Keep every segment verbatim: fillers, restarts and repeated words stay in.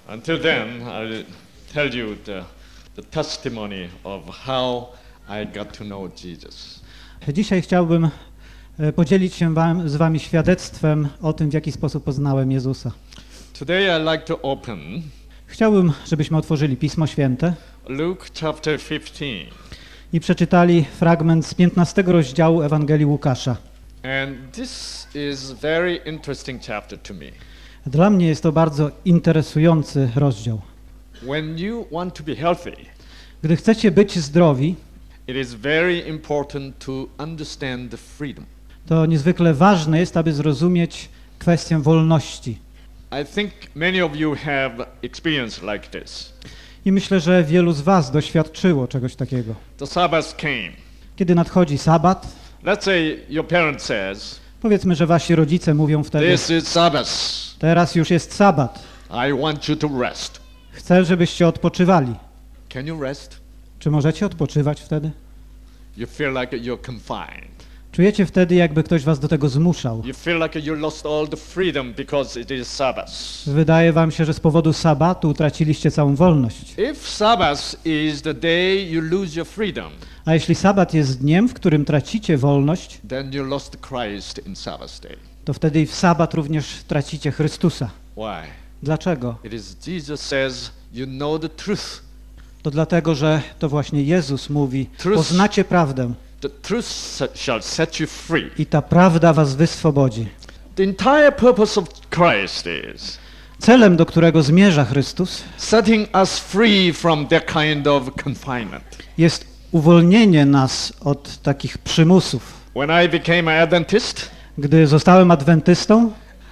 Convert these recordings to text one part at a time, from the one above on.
Until then, I'll tell you the, the testimony of how I got to know Jesus. Dzisiaj chciałbym podzielić się wam, z wami świadectwem o tym, w jaki sposób poznałem Jezusa. Today I'd like to open Chciałbym, żebyśmy otworzyli Pismo Święte Luke chapter fifteen. I przeczytali fragment z piętnastego rozdziału Ewangelii Łukasza. And this is very interesting chapter to me. Dla mnie jest to bardzo interesujący rozdział. When you want to be healthy, Gdy chcecie być zdrowi, it is very important to understand the freedom. to niezwykle ważne jest, aby zrozumieć kwestię wolności. I think many of you have experience like this. I myślę, że wielu z was doświadczyło czegoś takiego. The Sabbath came. Kiedy nadchodzi sabat, Let's say your parent says, powiedzmy, że wasi rodzice mówią wtedy: this is Sabbath. teraz już jest sabat, I want you to rest. chcę, żebyście odpoczywali. Can you rest? Czy możecie odpoczywać wtedy? You feel like you're confined. Czujecie wtedy, jakby ktoś was do tego zmuszał. You feel like you lost all the freedom because it is Sabbath. Wydaje wam się, że z powodu sabatu utraciliście całą wolność. If Sabbath is the day you lose your freedom, A jeśli sabat jest dniem, w którym tracicie wolność, then you lost Christ in Sabbath day. to wtedy i w sabat również tracicie Chrystusa. Why? Dlaczego? It is Jesus says, you know the truth. To dlatego, że to właśnie Jezus mówi: Truth- poznacie prawdę The truth se- shall set you free. i ta prawda was wyswobodzi. The entire purpose of Christ is Celem, do którego zmierza Chrystus, setting us free from that kind of confinement. jest uwolnienie nas od takich przymusów. When I became an Adventist, Gdy zostałem adwentystą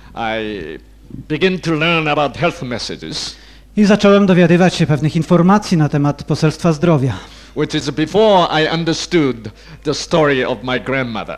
I began to learn about health messages, i zacząłem dowiadywać się pewnych informacji na temat poselstwa zdrowia, which is before I understood the story of my grandmother.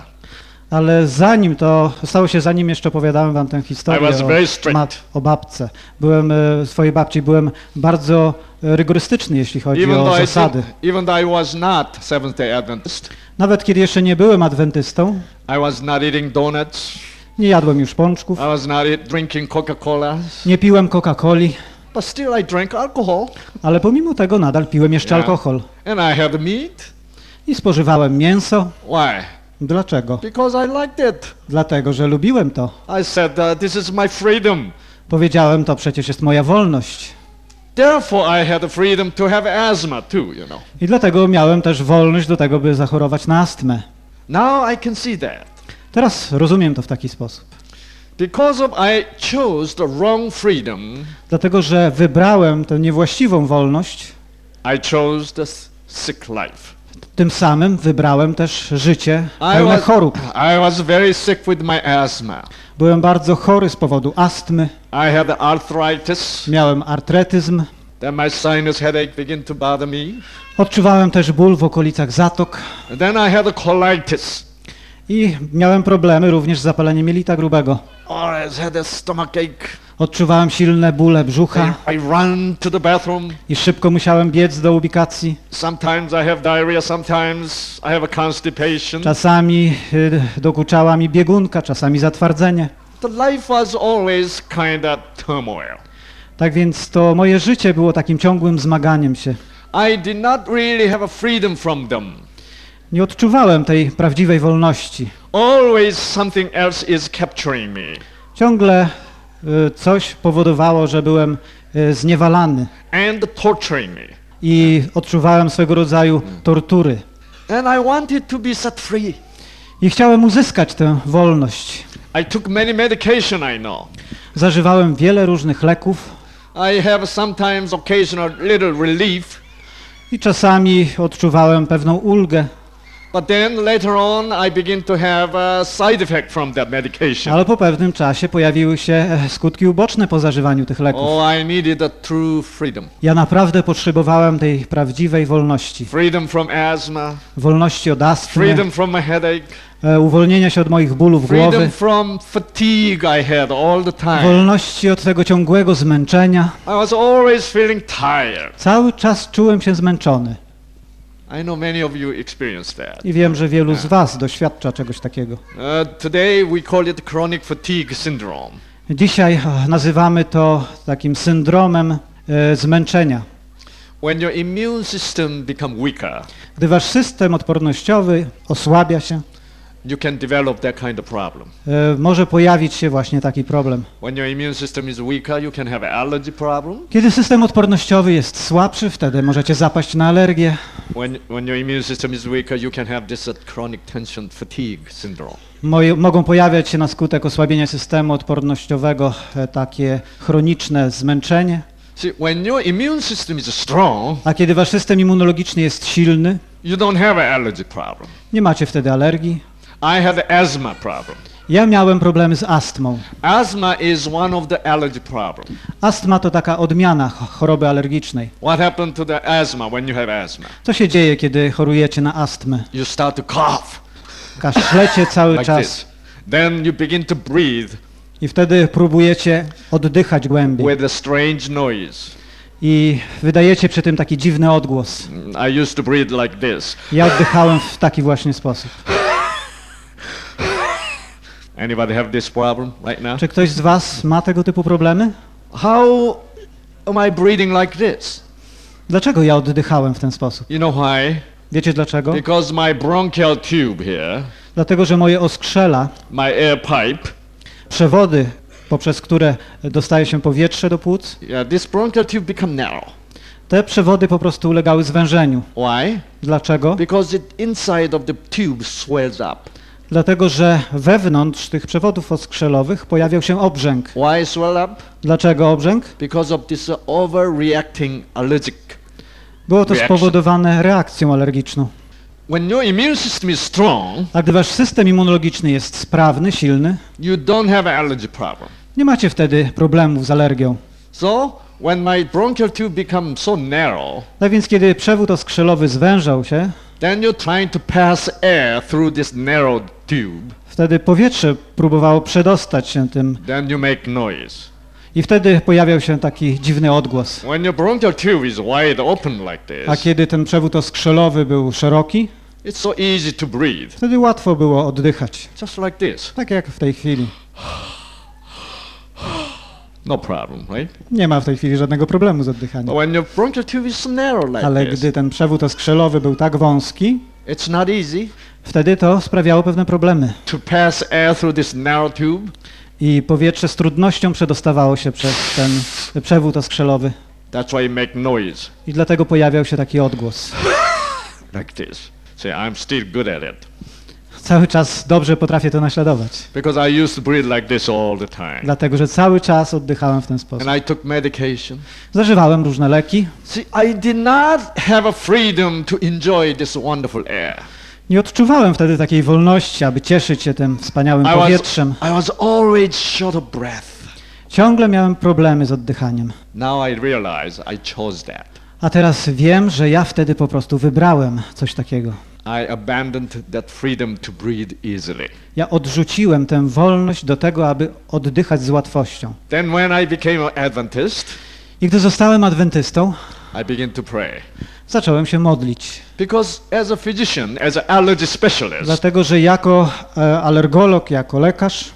ale zanim to stało się, zanim jeszcze opowiadałem wam tę I historię was very o, strict. mat, o babce, byłem e, swojej babci, byłem bardzo e, rygorystyczny, jeśli chodzi Even o though, I zasady. didn't- even though I was not Seventh-day Adventist, Nawet kiedy jeszcze nie byłem adwentystą, I was not eating donuts, nie jadłem już pączków, I was not eat, drinking Coca-Cola, nie piłem Coca-Coli, but still I drank alcohol, ale pomimo tego nadal piłem jeszcze Yeah. alkohol and I had meat. i spożywałem mięso. Why? Dlaczego? Because I liked it. Dlatego, że lubiłem to. I said, uh, this is my freedom. Powiedziałem, to przecież jest moja wolność. Therefore, I had the freedom to have asthma too, you know. I dlatego miałem też wolność do tego, by zachorować na astmę. Now I can see that. Teraz rozumiem to w taki sposób. Because of I chose the wrong freedom, Dlatego, że wybrałem tę niewłaściwą wolność, I chose the s- sick life. tym samym wybrałem też życie I pełne was, chorób. I was very sick with my asthma. Byłem bardzo chory z powodu astmy, I had arthritis. miałem artretyzm, Then my sinus headache began to bother me. odczuwałem też ból w okolicach zatok And then I had a colitis. i miałem problemy również z zapaleniem jelita grubego. Oh, I had a stomachache. Odczuwałem silne bóle brzucha I, I run to the bathroom. i szybko musiałem biec do ubikacji. Sometimes I have diarrhea, sometimes I have a constipation. Czasami y, dokuczała mi biegunka, czasami zatwardzenie. The life was always kind of turmoil. Tak więc to moje życie było takim ciągłym zmaganiem się. I did not really have a freedom from them. Nie odczuwałem tej prawdziwej wolności. Always something else is capturing me. Ciągle y, coś powodowało, że byłem y, zniewalany And torturing me. i odczuwałem swego rodzaju tortury. And I wanted to be set free. I chciałem uzyskać tę wolność. I took many medication, I know. Zażywałem wiele różnych leków I have sometimes occasional little relief, i czasami odczuwałem pewną ulgę, but then later on I begin to have a side effect from that medication. ale po pewnym czasie pojawiły się e, skutki uboczne po zażywaniu tych leków. Oh, I needed a true freedom. Ja naprawdę potrzebowałem tej prawdziwej wolności. Freedom from asthma, Wolności od astmy, freedom from my headache, e, uwolnienia się od moich bólów freedom głowy, from fatigue I had all the time. wolności od tego ciągłego zmęczenia. I was always feeling tired. Cały czas czułem się zmęczony I know many of you experienced that. i wiem, że wielu z was doświadcza czegoś takiego. Uh, today we call it chronic fatigue syndrome. Dzisiaj e, nazywamy to takim syndromem e, zmęczenia. When your immune system become weaker, Gdy wasz system odpornościowy osłabia się, you can develop that kind of problem. e, może pojawić się właśnie taki problem. When your immune system is weaker, you can have an allergy problem. Kiedy system odpornościowy jest słabszy, wtedy możecie zapaść na alergię. When, when your immune system is weaker, you can have this uh, chronic tension fatigue syndrome. Moje, mogą pojawiać się na skutek osłabienia systemu odpornościowego e, takie chroniczne zmęczenie. See, when your immune system is strong, A kiedy wasz system immunologiczny jest silny, you don't have an allergy problem. nie macie wtedy alergii. I had an asthma problem. Ja miałem problemy z astmą. Asthma is one of the allergy problem. Astma to taka odmiana ch- choroby alergicznej. What happened to the asthma when you have asthma? Co się dzieje, kiedy chorujecie na astmę? You start to cough Kaszlecie cały like czas this. Then you begin to breathe i wtedy próbujecie oddychać głębiej with a strange noise. i wydajecie przy tym taki dziwny odgłos. I used to breathe like this. Ja oddychałem w taki właśnie sposób. Anybody have this problem right now? Czy ktoś z was ma tego typu problemy? How am I breathing like this? Dlaczego ja oddychałem w ten sposób? You know why? Wiecie dlaczego? Because my bronchial tube here, Dlatego, że moje oskrzela, my air pipe, przewody, poprzez które dostaje się powietrze do płuc, yeah, this bronchial tube become narrow. te przewody po prostu ulegały zwężeniu. Why? Dlaczego? Because it inside of the tube swells up. Dlatego, że wewnątrz tych przewodów oskrzelowych pojawiał się obrzęk. Why swell up? Dlaczego obrzęk? Because of this uh, overreacting allergic. Było to Reaction. spowodowane reakcją alergiczną. When your immune system is strong, A gdy wasz system immunologiczny jest sprawny, silny, you don't have an allergy problem. nie macie wtedy problemów z alergią. So when my bronchial tube becomes so narrow, No więc kiedy przewód oskrzelowy zwężał się, then you're trying to pass air through this narrow tube. wtedy powietrze próbowało przedostać się tym Then you make noise. i wtedy pojawiał się taki dziwny odgłos. When your bronchial tube is wide open like A this, kiedy ten przewód oskrzelowy był szeroki, it's so easy to breathe. wtedy łatwo było oddychać. Just like this. Tak jak w tej chwili. No problem, right? Nie ma w tej chwili żadnego problemu z oddychaniem. But when your bronchial tube is so narrow like Ale this, gdy ten przewód oskrzelowy był tak wąski, it's not easy wtedy to sprawiało pewne problemy. to pass air through this narrow tube. I powietrze z trudnością przedostawało się przez ten przewód oskrzelowy. That's why you make noise I dlatego pojawiał się taki odgłos. like this. Say, I'm still good at it. Cały czas dobrze potrafię to naśladować. Because I used to breathe like this all the time. Dlatego, że cały czas oddychałem w ten sposób. And I took medication. Zażywałem różne leki. See, I did not have a freedom to enjoy this wonderful air. Nie odczuwałem wtedy takiej wolności, aby cieszyć się tym wspaniałym I was, powietrzem. I was always short of breath. Ciągle miałem problemy z oddychaniem. Now I realize I chose that. A teraz wiem, że ja wtedy po prostu wybrałem coś takiego. I abandoned that freedom to breathe easily. Ja odrzuciłem tę wolność do tego, aby oddychać z łatwością. Then when I became an Adventist, I gdy zostałem adwentystą, I began to pray. zacząłem się modlić. Because as a physician, as an allergy specialist, Dlatego, że jako e, alergolog, jako lekarz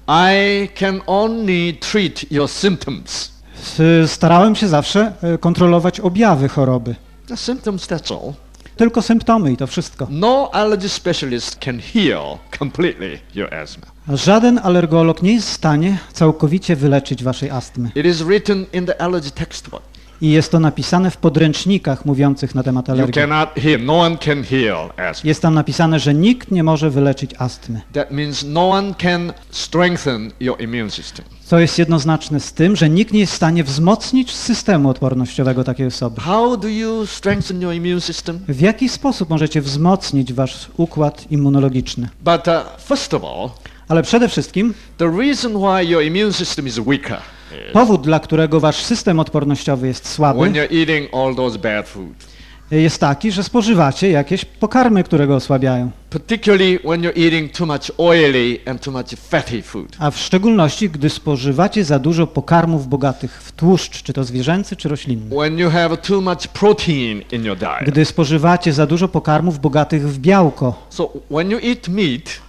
I can only treat your symptoms. s- starałem się zawsze e, kontrolować objawy choroby. The symptoms, that's all. Tylko symptomy i to wszystko. No allergy specialist can heal completely your asthma. Żaden alergolog nie jest w stanie całkowicie wyleczyć waszej astmy. It is written in the allergy textbook. I jest to napisane w podręcznikach mówiących na temat You alergii. cannot heal. No one can heal asthma. Jest tam napisane, że nikt nie może wyleczyć astmy. That means no one can strengthen your immune system. Co jest jednoznaczne z tym, że nikt nie jest w stanie wzmocnić systemu odpornościowego takiej osoby. How do you strengthen your immune system? W jaki sposób możecie wzmocnić wasz układ immunologiczny? But uh, first of all, Ale przede wszystkim the reason why your immune system is weaker is powód, dla którego wasz system odpornościowy jest when słaby, you're eating all those bad food. jest taki, że spożywacie jakieś pokarmy, które go osłabiają. Particularly when you're eating too much oily and too much fatty food. A w szczególności, gdy spożywacie za dużo pokarmów bogatych w tłuszcz, czy to zwierzęcy, czy roślinny. When you have too much protein in your diet. Gdy spożywacie za dużo pokarmów bogatych w białko. So when you eat meat,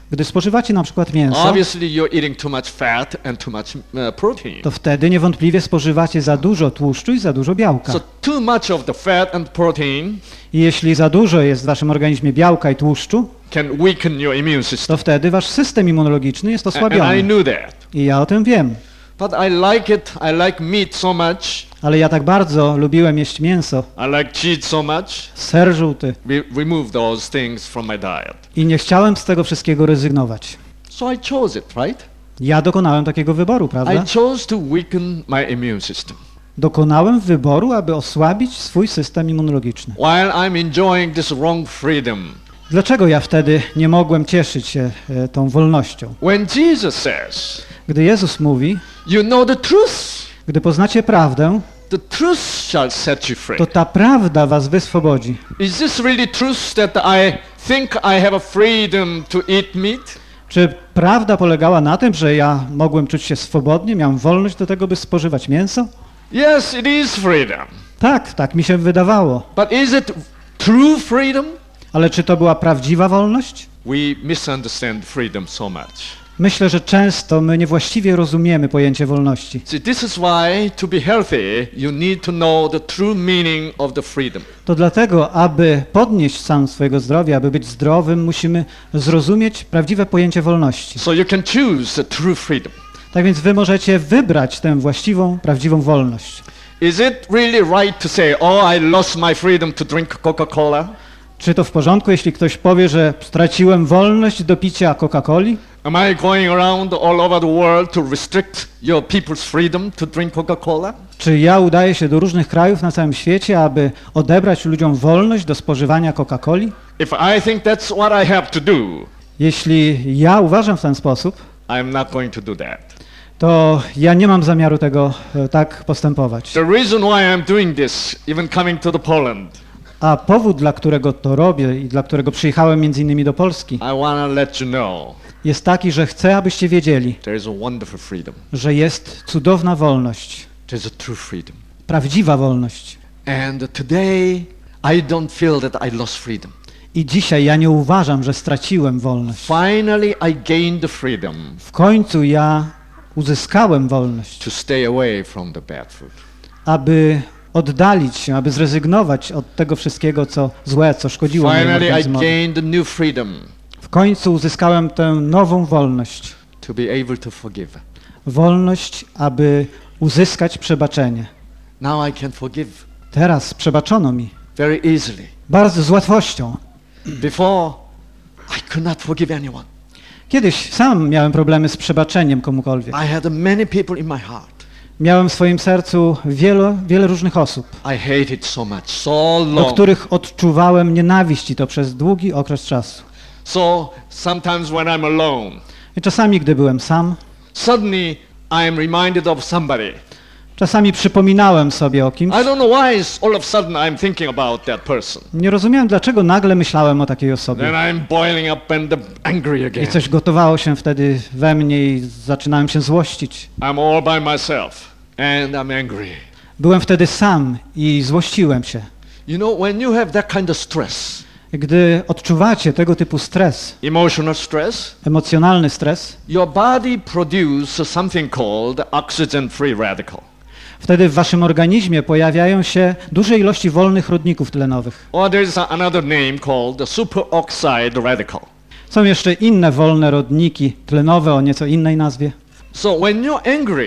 Gdy spożywacie na przykład mięso, obviously you're eating too much fat and too much uh, protein. to wtedy niewątpliwie spożywacie za dużo tłuszczu i za dużo białka. So too much of the fat and protein I jeśli za dużo jest w waszym organizmie białka i tłuszczu, can weaken your immune system. to wtedy wasz system immunologiczny jest And, and I osłabiony. knew that. I ja o tym wiem. But I like it. I like meat so much. Ale ja tak bardzo lubiłem jeść mięso, I like cheese so much. ser żółty We remove those things from my diet. i nie chciałem z tego wszystkiego rezygnować. So I chose it, right? Ja dokonałem takiego wyboru, prawda? I chose to weaken my immune system. Dokonałem wyboru, aby osłabić swój system immunologiczny. While I'm enjoying this wrong freedom. Dlaczego ja wtedy nie mogłem cieszyć się e, tą wolnością? When Jesus says, Gdy Jezus mówi, you know the truth, gdy poznacie prawdę, the truth shall set you free. to ta prawda was wyswobodzi. Is this really truth that I think I have a freedom to eat meat? Czy prawda polegała na tym, że ja mogłem czuć się swobodnie, miałem wolność do tego, by spożywać mięso? Yes, it is freedom. Tak, tak mi się wydawało. But is it true freedom? Ale czy to była prawdziwa wolność? We misunderstand freedom so much. Myślę, że często my niewłaściwie rozumiemy pojęcie wolności. See, this is why to be healthy, you need to know the true meaning of the freedom. To dlatego, aby podnieść stan swojego zdrowia, aby być zdrowym, musimy zrozumieć prawdziwe pojęcie wolności. So you can choose the true freedom. Tak więc wy możecie wybrać tę właściwą, prawdziwą wolność. Is it really right to say, oh, I lost my freedom to drink Coca-Cola? Czy to w porządku, jeśli ktoś powie, że straciłem wolność do picia Coca-Coli? Am I going around all over the world to restrict your people's freedom to drink Coca-Cola? Czy ja udaję się do różnych krajów na całym świecie, aby odebrać ludziom wolność do spożywania Coca-Coli? If I think that's what I have to do, Jeśli ja uważam w ten sposób, I'm not going to do that. to ja nie mam zamiaru tego e, tak postępować. The reason why I'm doing this, even coming to the Poland, A powód, dla którego to robię i dla którego przyjechałem między innymi do Polski, I want to let you know jest taki, że chcę, abyście wiedzieli, there is a wonderful freedom. że jest cudowna wolność, There's a true freedom. prawdziwa wolność. And today, I don't feel that I lost freedom. I dzisiaj ja nie uważam, że straciłem wolność. Finally, I gained the freedom W końcu ja uzyskałem wolność, to stay away from the bad food. aby oddalić się, aby zrezygnować od tego wszystkiego, co złe, co szkodziło mojemu Finally, I organizmowi. gained a new freedom W końcu uzyskałem tę nową wolność. to be able to forgive. Wolność, aby uzyskać przebaczenie. Now I can forgive Teraz przebaczono mi very easily. bardzo z łatwością. Before, I could not forgive anyone. Kiedyś sam miałem problemy z przebaczeniem komukolwiek. I had many people in my heart. Miałem w swoim sercu wiele, wiele różnych osób, I hated so much, so do long. których odczuwałem nienawiść i to przez długi okres czasu. So sometimes when I'm alone, I czasami, gdy byłem sam, suddenly I am reminded of somebody. czasami przypominałem sobie o kimś. I don't know why is all of a sudden I'm thinking about that person. Nie rozumiałem, dlaczego nagle myślałem o takiej osobie. Then I'm boiling up and angry I again. coś gotowało się wtedy we mnie i zaczynałem się złościć. I'm all by myself and I'm angry. Byłem wtedy sam i złościłem się. You know, when you have that kind of stress, Gdy odczuwacie tego typu stres, emotional stress, emocjonalny stres, your body produces something called oxygen-free radical. wtedy w waszym organizmie pojawiają się duże ilości wolnych rodników tlenowych. Or there's another name called the superoxide radical. Są jeszcze inne wolne rodniki tlenowe o nieco innej nazwie. So when you're angry,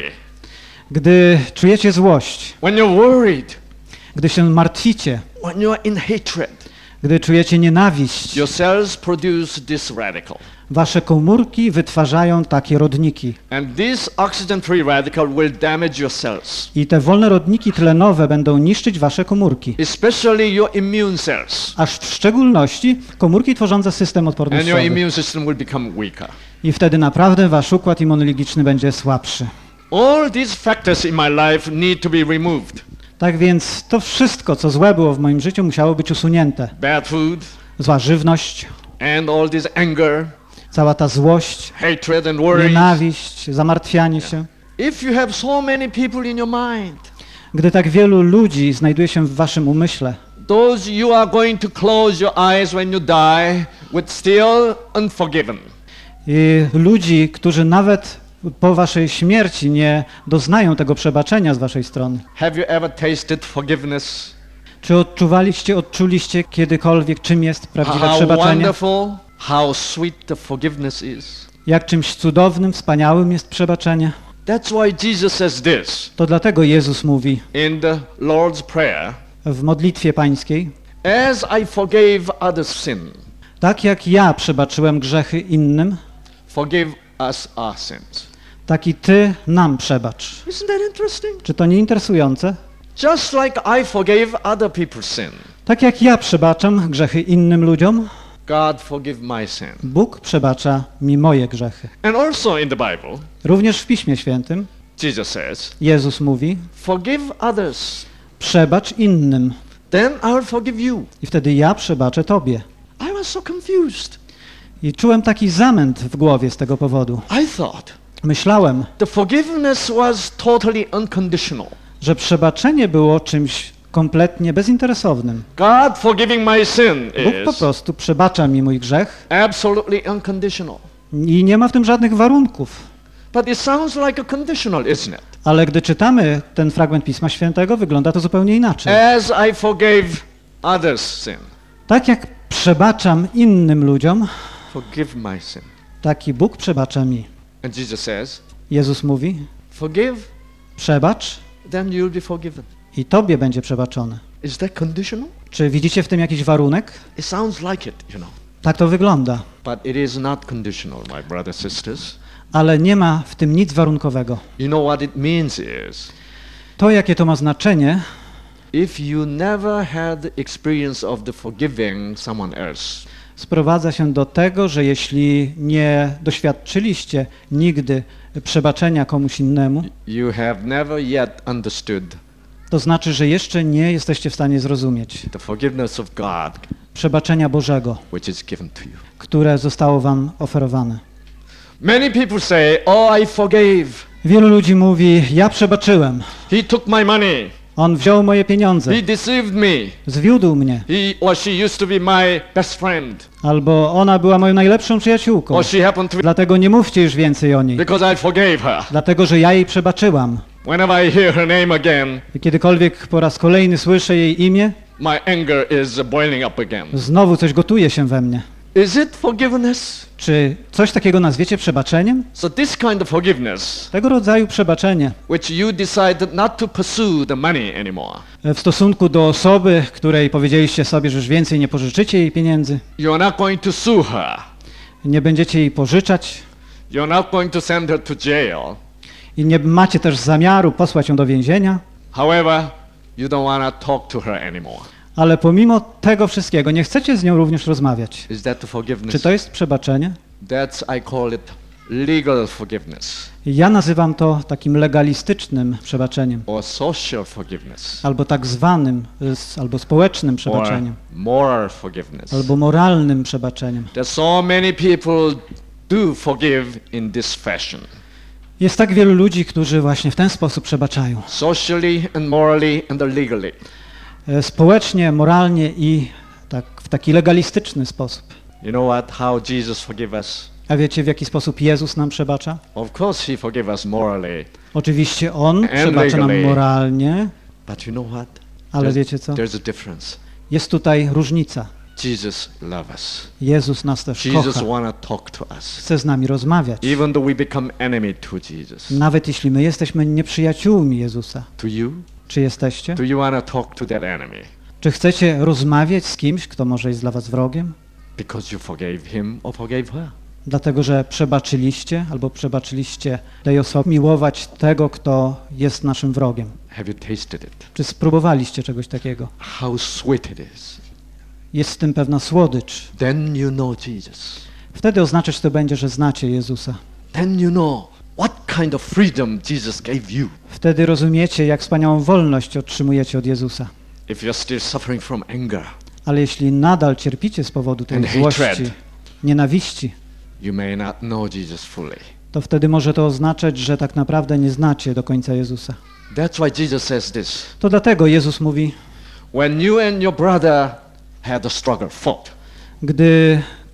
Gdy czujecie złość, when you're worried, gdy się martwicie, when you're in hatred, gdy czujecie nienawiść, your cells produce this radical. wasze komórki wytwarzają takie rodniki. And this oxygen-free radical will damage your cells, I te wolne rodniki tlenowe będą niszczyć wasze komórki. especially your immune cells. Aż w szczególności komórki tworzące system And your odpornościowy. immune system will become weaker. I wtedy naprawdę wasz układ immunologiczny będzie słabszy. All these factors in my life need to be removed. Tak więc to wszystko, co złe było w moim życiu, musiało być usunięte. Bad food Zła żywność, and all this anger, cała ta złość, hatred and worries. nienawiść, zamartwianie się. If you have so many people in your mind, Gdy tak wielu ludzi znajduje się w waszym umyśle, those you are going to close your eyes when you die with still unforgiven. I ludzi, którzy nawet po waszej śmierci nie doznają tego przebaczenia z waszej strony. Have you ever tasted forgiveness? Czy odczuwaliście, odczuliście kiedykolwiek, czym jest prawdziwe How przebaczenie? wonderful, how sweet the forgiveness is. Jak czymś cudownym, wspaniałym jest przebaczenie? That's why Jesus says this To dlatego Jezus mówi in the Lord's Prayer, w modlitwie pańskiej: as I forgave others' sin, tak jak ja przebaczyłem grzechy innym, forgive us our sins. tak i ty nam przebacz. Isn't that interesting? Czy to nie interesujące? Just like I forgave other people's sin, Tak jak ja przebaczam grzechy innym ludziom, God forgive my sin. Bóg przebacza mi moje grzechy. And also in the Bible, Również w Piśmie Świętym Jesus says, Jezus mówi: forgive others, przebacz innym then I'll forgive you. i wtedy ja przebaczę tobie. I was so confused. I czułem taki zamęt w głowie z tego powodu. I thought Myślałem, the forgiveness was totally unconditional. że przebaczenie było czymś kompletnie bezinteresownym. God forgiving my sin Bóg po is prostu przebacza mi mój grzech absolutely unconditional. i nie ma w tym żadnych warunków. But it sounds like a conditional, isn't it? Ale gdy czytamy ten fragment Pisma Świętego, wygląda to zupełnie inaczej. As I forgave others' sin, Tak jak przebaczam innym ludziom, forgive my sin. tak i Bóg przebacza mi. And Jesus says, Jezus mówi: forgive, przebacz then you'll be forgiven. i tobie będzie przebaczone. Is that conditional? Czy widzicie w tym jakiś warunek? It sounds like it, you know. Tak to wygląda. But it is not conditional, my brothers and sisters. Ale nie ma w tym nic warunkowego. You know what it means is, To, jakie to ma znaczenie, if you never had the experience of the forgiving someone else, sprowadza się do tego, że jeśli nie doświadczyliście nigdy przebaczenia komuś innemu, you have never yet understood to znaczy, że jeszcze nie jesteście w stanie zrozumieć the forgiveness of God przebaczenia Bożego, which is given to you. które zostało wam oferowane. Many people say, oh, I forgave. Wielu ludzi mówi: ja przebaczyłem, He took my money. on wziął moje pieniądze, He deceived me. zwiódł mnie, He or she used to be my best friend. albo ona była moją najlepszą przyjaciółką. Or she happened to be Dlatego nie mówcie już więcej o niej, because I forgave her. dlatego że ja jej przebaczyłam. Whenever I hear her name again, I kiedykolwiek po raz kolejny słyszę jej imię, my anger is boiling up again. znowu coś gotuje się we mnie. Is it forgiveness? Czy coś takiego nazwiecie przebaczeniem? So this kind of forgiveness, Tego rodzaju przebaczenie which you decided not to pursue the money anymore. w stosunku do osoby, której powiedzieliście sobie, że już więcej nie pożyczycie jej pieniędzy, You're not going to sue her. nie będziecie jej pożyczać You're not going to send her to jail. i nie macie też zamiaru posłać ją do więzienia, However, you don't want to talk to her anymore. ale pomimo tego wszystkiego nie chcecie z nią również rozmawiać. Is that the Czy forgiveness? to jest przebaczenie? That's, I call it legal forgiveness Ja nazywam to takim legalistycznym przebaczeniem, or social forgiveness albo tak zwanym, y, albo społecznym or przebaczeniem, moral forgiveness. albo moralnym przebaczeniem. There's so many people do forgive in this fashion, Jest tak wielu ludzi, którzy właśnie w ten sposób przebaczają. socially and morally and legally. E, Społecznie, moralnie i tak w taki legalistyczny sposób. You know what? How Jesus forgive us? A wiecie, w jaki sposób Jezus nam przebacza? Of course, He forgive us morally, Oczywiście On przebacza nam legally. moralnie, but you know what? ale There's- wiecie co? There's a difference. Jest tutaj różnica. Jesus love us. Jezus nas też Jesus kocha. wanna talk to us, Chce z nami rozmawiać. even though we become enemy to Jesus. Nawet jeśli my jesteśmy nieprzyjaciółmi Jezusa. To you, Czy jesteście? do you wanna talk to that enemy Czy chcecie rozmawiać z kimś, kto może jest dla was wrogiem? because you forgave him or forgave her? Dlatego, że przebaczyliście albo przebaczyliście tej osobie, miłować tego, kto jest naszym wrogiem. Have you tasted it? Czy spróbowaliście czegoś takiego? How sweet it is. Jest w tym pewna słodycz. Then you know Jesus. Wtedy oznaczać to będzie, że znacie Jezusa. Then you know what kind of freedom Jesus gave you. Wtedy rozumiecie, jak wspaniałą wolność otrzymujecie od Jezusa. If you're still suffering from anger, Ale jeśli nadal cierpicie z powodu tej And złości, hatred. nienawiści, you may not know Jesus fully. to wtedy może to oznaczać, że tak naprawdę nie znacie do końca Jezusa. That's why Jesus says this. To dlatego Jezus mówi: When you and your brother had a struggle, fought, gdy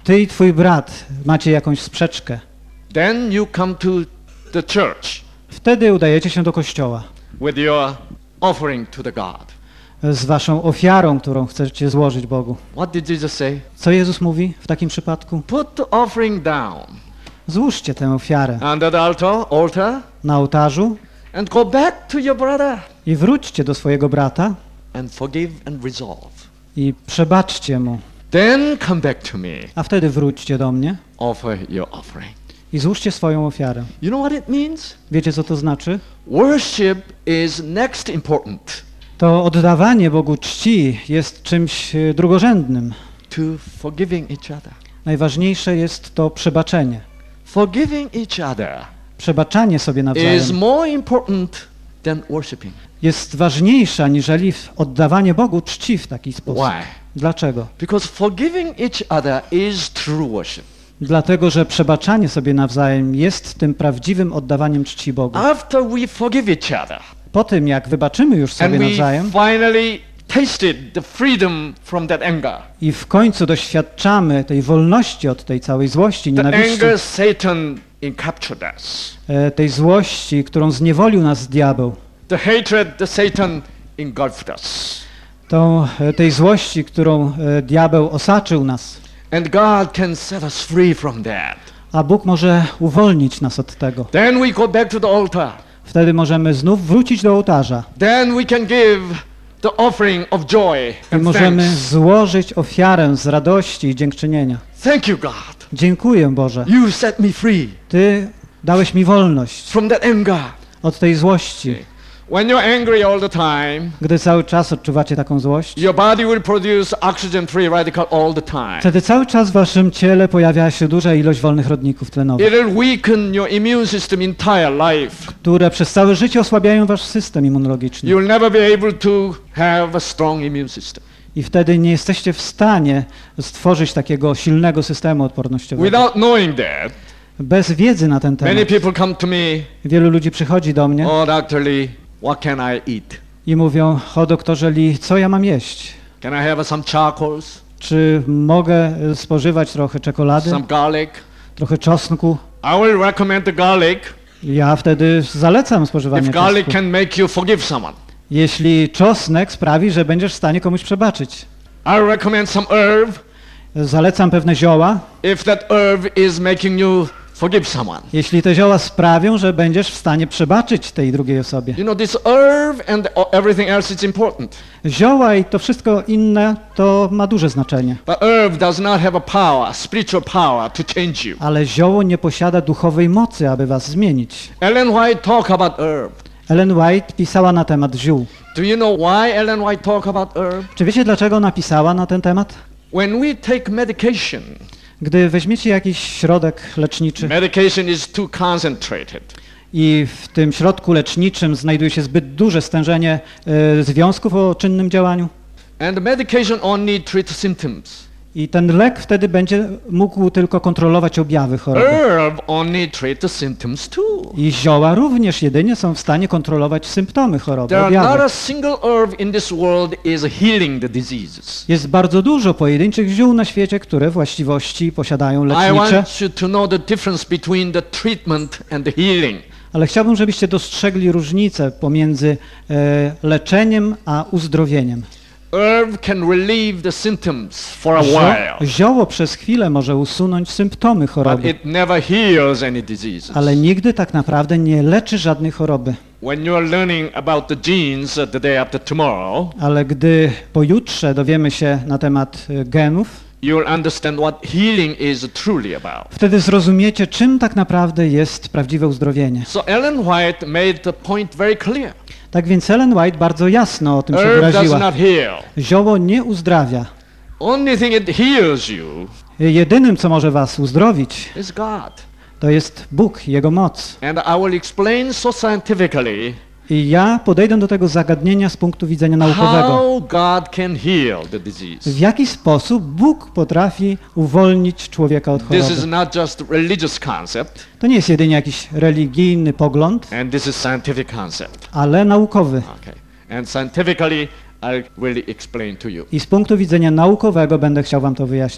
ty i twój brat macie jakąś sprzeczkę, then you come to the church wtedy udajecie się do kościoła with your offering to the God. z waszą ofiarą, którą chcecie złożyć Bogu. What did Jesus say? Co Jezus mówi w takim przypadku? Put the offering down Złóżcie tę ofiarę under the altar, altar na ołtarzu and go back to your brother i wróćcie do swojego brata and forgive and resolve. i przebaczcie mu, Then come back to me, a wtedy wróćcie do mnie offer your offering. i złóżcie swoją ofiarę. You know what it means? Wiecie, co to znaczy? Worship is next important To oddawanie Bogu czci jest czymś e, drugorzędnym. to forgiving each other. Najważniejsze jest to przebaczenie. Forgiving each other Przebaczanie sobie is nawzajem more important than worshiping. jest ważniejsze aniżeli oddawanie Bogu czci w taki sposób. Why? Dlaczego? Because forgiving each other is true worship. Dlatego, że przebaczanie sobie nawzajem jest tym prawdziwym oddawaniem czci Bogu. After we forgive each other Po tym, jak wybaczymy już and sobie we nawzajem finally tasted the freedom from that anger, i w końcu doświadczamy tej wolności od tej całej złości, the nienawiści, anger Satan encaptured us, e, tej złości, którą zniewolił nas diabeł, the hatred that Satan engulfed us. tą, e, tej złości, którą e, diabeł osaczył nas, And God can set us free from that. a Bóg może uwolnić nas od tego. Then we go back to the altar. Wtedy możemy znów wrócić do ołtarza Then we can give the offering of joy i and możemy thanks. złożyć ofiarę z radości i dziękczynienia. Thank you, God. Dziękuję, Boże. You set me free Ty dałeś mi wolność from that anger. od tej złości. When you're angry all the time, Gdy cały czas odczuwacie taką złość, your body will produce oxygen free radical all the time. wtedy cały czas w waszym ciele pojawia się duża ilość wolnych rodników tlenowych, It will weaken your immune system entire life. które przez całe życie osłabiają wasz system immunologiczny. You will never be able to have a strong immune system. I wtedy nie jesteście w stanie stworzyć takiego silnego systemu odpornościowego. Without knowing that, Bez wiedzy na ten many temat. people come to me, Wielu ludzi przychodzi do mnie oh, Doctor Lee, what can I eat? i mówią: o doktorze Lee, co ja mam jeść? Can I have some charcoals, Czy mogę e, spożywać trochę czekolady, some garlic? trochę czosnku? I will recommend the garlic Ja wtedy zalecam spożywanie if garlic czosnku. can make you forgive someone. Jeśli czosnek sprawi, że będziesz w stanie komuś przebaczyć. I recommend some herb Zalecam pewne zioła, if that herb is making you forgive someone. jeśli te zioła sprawią, że będziesz w stanie przebaczyć tej drugiej osobie. You know, this herb and everything else is important. Zioła i to wszystko inne to ma duże znaczenie. But herb does not have a power, spiritual power to change you. Ale zioło nie posiada duchowej mocy, aby was zmienić. Ellen White talk about herb. Ellen White pisała na temat ziół. Do you know why Ellen White talk about herb? Czy wiecie, dlaczego napisała na ten temat? When we take medication, Gdy weźmiecie jakiś środek leczniczy medication is too concentrated. i w tym środku leczniczym znajduje się zbyt duże stężenie e, związków o czynnym działaniu And the medication only treats symptoms. i ten lek wtedy będzie mógł tylko kontrolować objawy choroby. Herb only treats the symptoms too. I zioła również jedynie są w stanie kontrolować symptomy choroby, There are not objawy. a single herb in this world is healing the diseases. Jest bardzo dużo pojedynczych ziół na świecie, które właściwości posiadają I lecznicze, want you to know the difference between the treatment and the healing. ale chciałbym, żebyście dostrzegli różnicę pomiędzy e, leczeniem a uzdrowieniem. Herb can relieve the symptoms for a Zio while, zioło przez chwilę może usunąć symptomy but choroby, it never heals any diseases. ale nigdy tak naprawdę nie leczy żadnej choroby. When you are learning about the genes uh, the day after tomorrow, Ale gdy pojutrze dowiemy się na temat e, genów, you will understand what healing is truly about. wtedy zrozumiecie, czym tak naprawdę jest prawdziwe uzdrowienie. So Ellen White made the point very clear. Tak więc Ellen White bardzo jasno o tym się Herb does wyraziła. not heal. Zioło nie uzdrawia. Only thing it heals you Jedynym, co może was uzdrowić, is God. to jest Bóg, Jego moc. And I will explain so scientifically I ja podejdę do tego zagadnienia z punktu widzenia naukowego. how God can heal the disease. W jaki sposób Bóg potrafi uwolnić człowieka od This is choroby. not just religious concept, To nie jest jedynie jakiś religijny pogląd, and this is scientific concept. ale naukowy. Okay. And scientifically, I'll really explain to you. I z punktu widzenia naukowego będę chciał wam to wyjaśnić.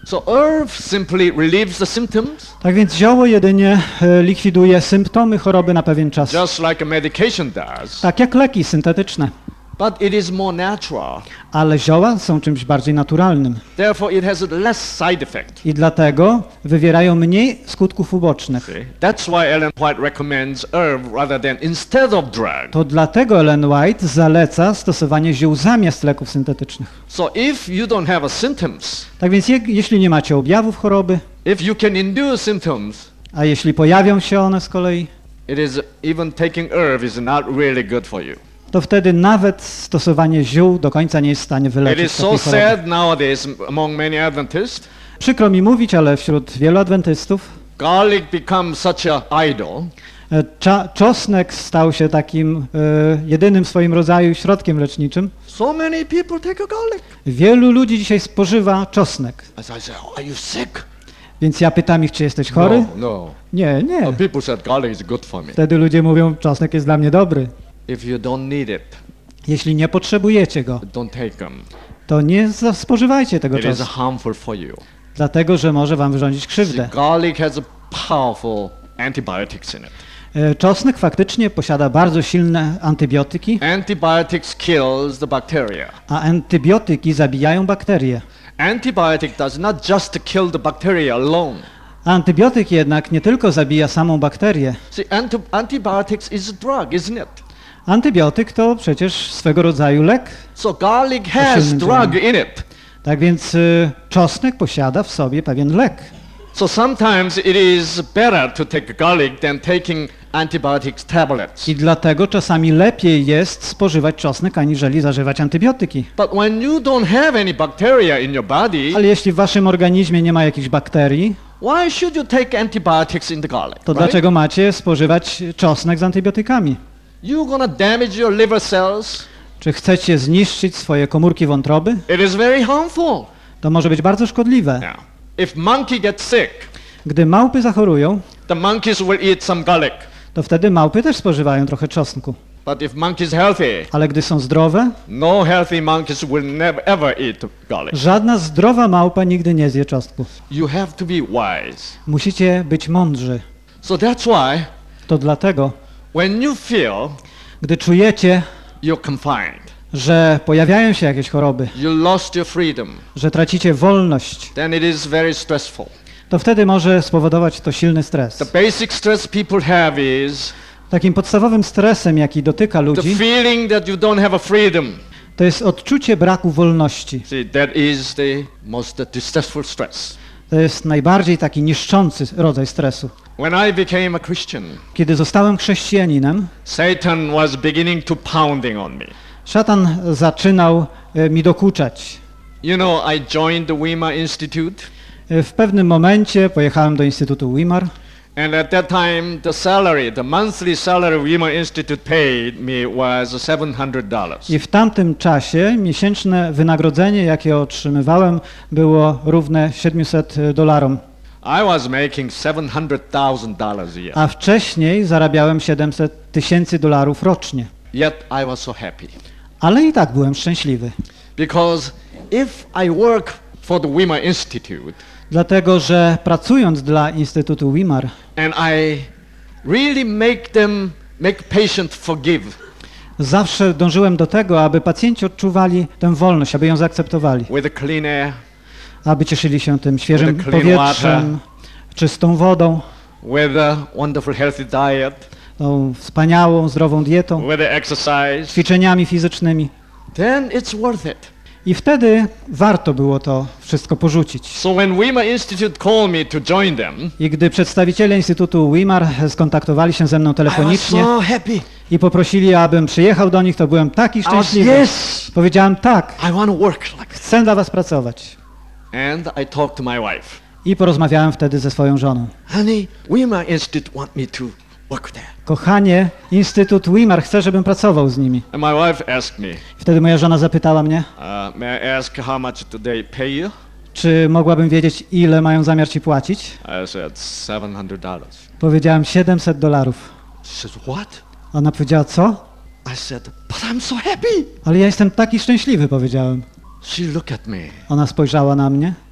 So herb simply relieves the symptoms, Tak więc zioło jedynie e, likwiduje symptomy choroby na pewien czas. just like a medication does, Tak jak leki syntetyczne. but it is more natural. Ale zioła są czymś bardziej naturalnym Therefore, it has less side effect. i dlatego wywierają mniej skutków ubocznych. See? That's why Ellen White recommends herb rather than instead of drug. To dlatego Ellen White zaleca stosowanie ziół zamiast leków syntetycznych. So if you don't have a symptoms, Tak więc je, jeśli nie macie objawów choroby, if you can endure symptoms, a jeśli pojawią się one z kolei, it is even taking herb is not really good for you. to wtedy nawet stosowanie ziół do końca nie jest w stanie It wyleczyć is so takiej choroby. sad nowadays among many Adventists. Przykro mi mówić, ale wśród wielu adwentystów Garlic becomes such a idol e, cza, czosnek stał się takim e, jedynym w swoim rodzaju środkiem leczniczym. So many people take a garlic. Wielu ludzi dzisiaj spożywa czosnek. As I say, oh, are you sick? Więc ja pytam ich, czy jesteś chory? No, no. Nie, nie. Uh, people said garlic is good for me. Wtedy ludzie mówią, czosnek jest dla mnie dobry. If you don't need it, Jeśli nie potrzebujecie go, don't take them. to nie za- spożywajcie tego It is czosnku, harmful for you. dlatego że może wam wyrządzić See, krzywdę. garlic has a powerful antibiotics in it. E, Czosnek faktycznie posiada bardzo silne antybiotyki, Antibiotics kills the bacteria. a antybiotyki zabijają bakterie. Antibiotic does not just kill the bacteria alone. Antybiotyk jednak nie tylko zabija samą bakterię. See, anti- antibiotics is a drug, isn't it? Antybiotyk to przecież swego rodzaju lek. So garlic has silnym drug działaniem. in it. Tak więc y, czosnek posiada w sobie pewien lek. So sometimes it is better to take garlic than taking antibiotics tablets. I dlatego czasami lepiej jest spożywać czosnek, aniżeli zażywać antybiotyki. But when you don't have any bacteria in your body, Ale jeśli w waszym organizmie nie ma jakichś bakterii, why should you take antibiotics in the garlic? to right? dlaczego macie spożywać czosnek z antybiotykami? You're gonna damage your liver cells. Czy chcecie zniszczyć swoje komórki wątroby? It is very harmful. To może być bardzo szkodliwe. Now, if monkey gets sick, Gdy małpy zachorują, the monkeys will eat some garlic. to wtedy małpy też spożywają trochę czosnku. But if monkey is healthy, Ale gdy są zdrowe, no healthy monkeys will never ever eat garlic. żadna zdrowa małpa nigdy nie zje czosnku. You have to be wise. Musicie być mądrzy. So that's why To dlatego, when you feel gdy czujecie, you're confined, że pojawiają się jakieś choroby, you lost your freedom, że tracicie wolność, then it is very stressful. to wtedy może spowodować to silny stres. The basic stress people have is Takim podstawowym stresem, jaki dotyka the ludzi, feeling that you don't have a freedom. to jest odczucie braku wolności. See, that is the most distressful stress. To jest najbardziej taki niszczący rodzaj stresu. When I became a Christian, Kiedy zostałem chrześcijaninem, Satan was beginning to pounding on me. szatan zaczynał e, mi dokuczać. You know, I joined the Weimar Institute, E, W pewnym momencie pojechałem do Instytutu Weimar and at that time the salary, the monthly salary Weimar Institute paid me was seven hundred dollars. i w tamtym czasie miesięczne wynagrodzenie, jakie otrzymywałem, było równe siedmiuset dolarom, I was making seven hundred thousand dollars a year. a wcześniej zarabiałem siedemset tysięcy dolarów rocznie. Yet I was so happy. Ale i tak byłem szczęśliwy, Because if I work for the Weimar Institute dlatego że pracując dla Instytutu Weimar and I really make them, make patient forgive zawsze dążyłem do tego, aby pacjenci odczuwali tę wolność, aby ją zaakceptowali, with a clean air, aby cieszyli się tym świeżym With a clean powietrzem, czystą wodą, with a wonderful healthy diet, tą wspaniałą, zdrową dietą, with the exercise, ćwiczeniami fizycznymi. then it's worth it. I wtedy warto było to wszystko porzucić. So when Weimar Institute called me to join them, I gdy przedstawiciele Instytutu Weimar skontaktowali się ze mną I was telefonicznie so happy. i poprosili, abym przyjechał do nich, to byłem taki I was, szczęśliwy. yes, Powiedziałem tak, I want to work like this. chcę dla was pracować. And I talked to my wife. I porozmawiałem wtedy ze swoją żoną. Honey, Weimar Institute want me to work there. Kochanie, Instytut Weimar chce, żebym pracował z nimi. And my wife asked me, Wtedy moja żona zapytała mnie, uh, may I ask how much do they pay you? czy mogłabym wiedzieć, ile mają zamiar ci płacić. I said seven hundred dollars. Powiedziałem siedemset dolarów. She said, what? Ona powiedziała, co? I said, but I'm so happy. Ale ja jestem taki szczęśliwy, powiedziałem. She looked at me. Ona spojrzała na mnie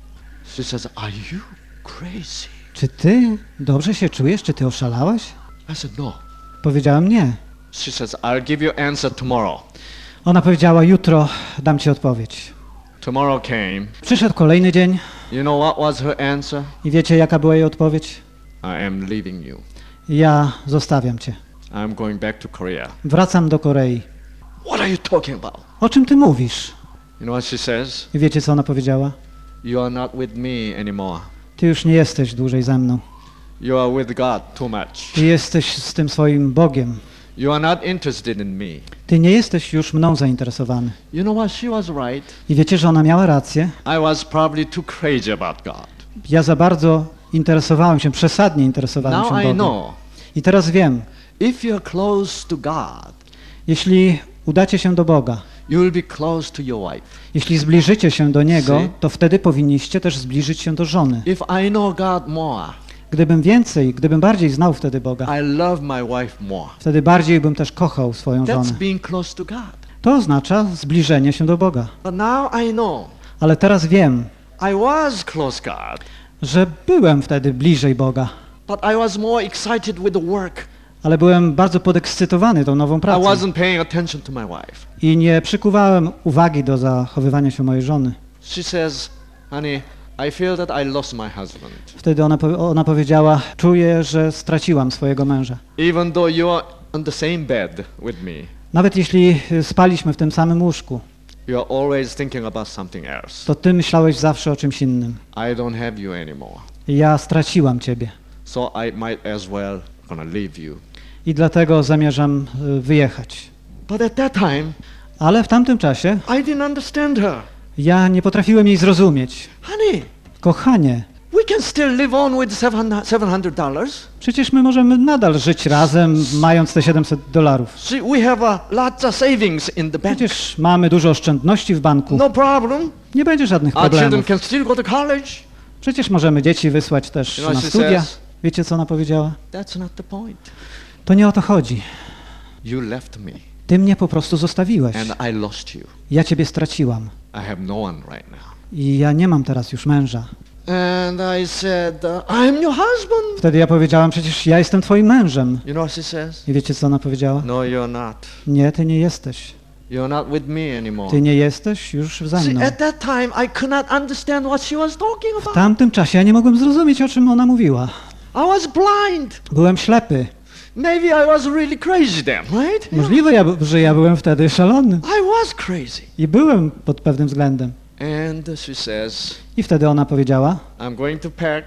She says, are you crazy? Czy ty dobrze się czujesz? Czy ty oszalałeś? I said, no. Powiedziałem nie. She says, I'll give you answer tomorrow. Ona powiedziała, jutro dam ci odpowiedź. Tomorrow came. Przyszedł kolejny dzień You know what was her answer? i wiecie, jaka była jej odpowiedź? I am leaving you. Ja zostawiam cię. I'm going back to Korea. Wracam do Korei. What are you talking about? O czym ty mówisz? You know what she says? I wiecie, co ona powiedziała? You are not with me anymore. Ty już nie jesteś dłużej ze mną. You are with God too much. Ty jesteś z tym swoim Bogiem. You are not interested in me. Ty nie jesteś już mną zainteresowany. You know what? She was right. I wiecie, że ona miała rację. I was probably too crazy about God. Ja za bardzo interesowałem się, przesadnie interesowałem Now się I Bogiem. know. I teraz wiem, If you're close to God, jeśli udacie się do Boga, you will be close to your wife. jeśli zbliżycie się do Niego, See? to wtedy powinniście też zbliżyć się do żony. If I know God more, Gdybym więcej, gdybym bardziej znał wtedy Boga, I love my wife more. wtedy bardziej bym też kochał swoją That's żonę. being close to God. To oznacza zbliżenie się do Boga. But now I know Ale teraz wiem, I was close God, że byłem wtedy bliżej Boga, but I was more excited with the work. ale byłem bardzo podekscytowany tą nową I pracą wasn't paying attention to my wife. i nie przykuwałem uwagi do zachowywania się mojej żony. She says, honey, I feel that I lost my husband. Wtedy ona, powie- ona powiedziała, czuję, że straciłam swojego męża. Even though you're on the same bed with me, Nawet jeśli y, spaliśmy w tym samym łóżku, you're always thinking about something else. to ty myślałeś zawsze o czymś innym. I don't have you anymore. I ja straciłam ciebie. So I might as well gonna leave you. I dlatego zamierzam y, wyjechać. But at that time, Ale w tamtym czasie I didn't understand her. ja nie potrafiłem jej zrozumieć. Honey, Kochanie, we can still live on with seven hundred dollars. przecież my możemy nadal żyć razem, mając te siedemset dolarów. See, we have a lots of savings in the bank. Przecież mamy dużo oszczędności w banku. No problem. Nie będzie żadnych Our children problemów. can still go to college. Przecież możemy dzieci wysłać też You know na what she studia. says? Wiecie, co ona powiedziała? That's not the point. To nie o to chodzi. You left me, Ty mnie po prostu zostawiłeś. and I lost you. Ja ciebie straciłam. I have no one right now. I ja nie mam teraz już męża. And I said, uh, I'm your husband. Wtedy ja powiedziałam, przecież ja jestem twoim mężem. You know what she says? I wiecie, co ona powiedziała? No, you're not. Nie, ty nie jesteś. You're not with me anymore. Ty nie jesteś już ze See, mną. at that time, I could not understand what she was talking W about. tamtym czasie ja nie mogłem zrozumieć, o czym ona mówiła. I was blind. Byłem ślepy. Maybe I was really crazy then, right? Możliwe, ja, że ja byłem wtedy szalony. I was crazy. I byłem pod pewnym względem. And she says, I wtedy ona powiedziała, I'm going to pack,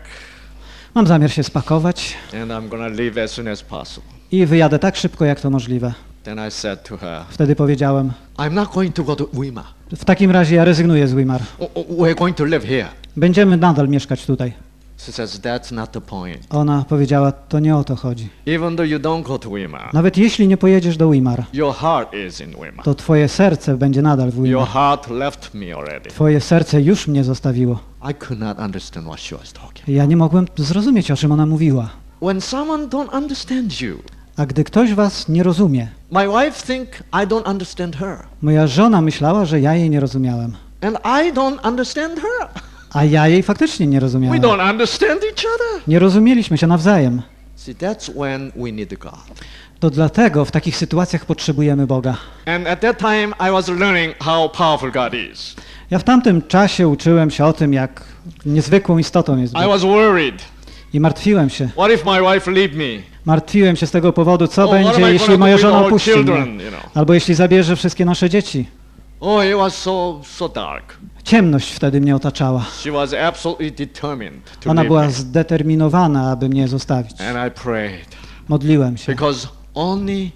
mam zamiar się spakować and I'm gonna leave as soon as possible. i wyjadę tak szybko, jak to możliwe. Then I said to her, Wtedy powiedziałem, I'm not going to go to Weimar. w takim razie ja rezygnuję z Weimar. O- o- We're going to live here. Będziemy nadal mieszkać tutaj. She says, that's not the point. Ona powiedziała, to nie o to chodzi. Even though you don't go to Weimar, Nawet jeśli nie pojedziesz do Weimar, your heart is in Weimar. to twoje serce będzie nadal w Your Weimar. heart left me already. Twoje serce już mnie zostawiło. I could not understand what she was talking. Ja nie mogłem zrozumieć, o czym ona mówiła. When someone don't understand you, A gdy ktoś was nie rozumie, my wife think I don't understand her, moja żona myślała, że ja jej nie rozumiałem. and I don't understand her. A ja jej faktycznie nie We rozumiałem. don't understand each other. Nie rozumieliśmy się nawzajem. See, that's when we need God. To dlatego w takich sytuacjach potrzebujemy Boga. And at that time, I was learning how powerful God is. Ja w tamtym czasie uczyłem się o tym, jak niezwykłą istotą jest I Bóg. was worried. I martwiłem się. What if my wife leave me? Martwiłem się z tego powodu, co Oh, what am będzie, I jeśli gonna moja do with żona our opuści mnie. children, you know? Albo jeśli zabierze wszystkie nasze dzieci. Oh, it was so so dark. Ciemność wtedy mnie otaczała. She was absolutely determined to Ona leave była me. zdeterminowana, aby mnie zostawić. And I prayed Modliłem się. because only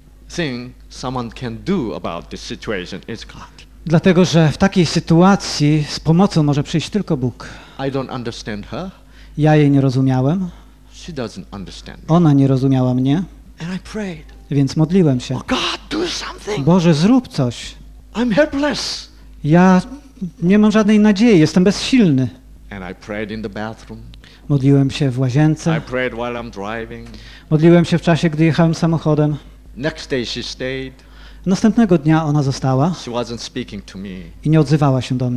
thing someone can do about this situation is God. Dlatego, że w takiej sytuacji z pomocą może przyjść tylko Bóg. I don't understand her. Ja jej nie rozumiałem, She doesn't understand me. ona nie rozumiała mnie, And I prayed, więc modliłem się. oh God, do something. Boże, zrób coś. I'm helpless. Ja nie mam żadnej nadziei, jestem bezsilny. And I prayed in the bathroom. Modliłem się w I łazience, prayed while I'm driving. modliłem się w czasie, gdy jechałem samochodem. Next day she stayed. Następnego dnia ona została She wasn't speaking to me. i nie odzywała się do mnie.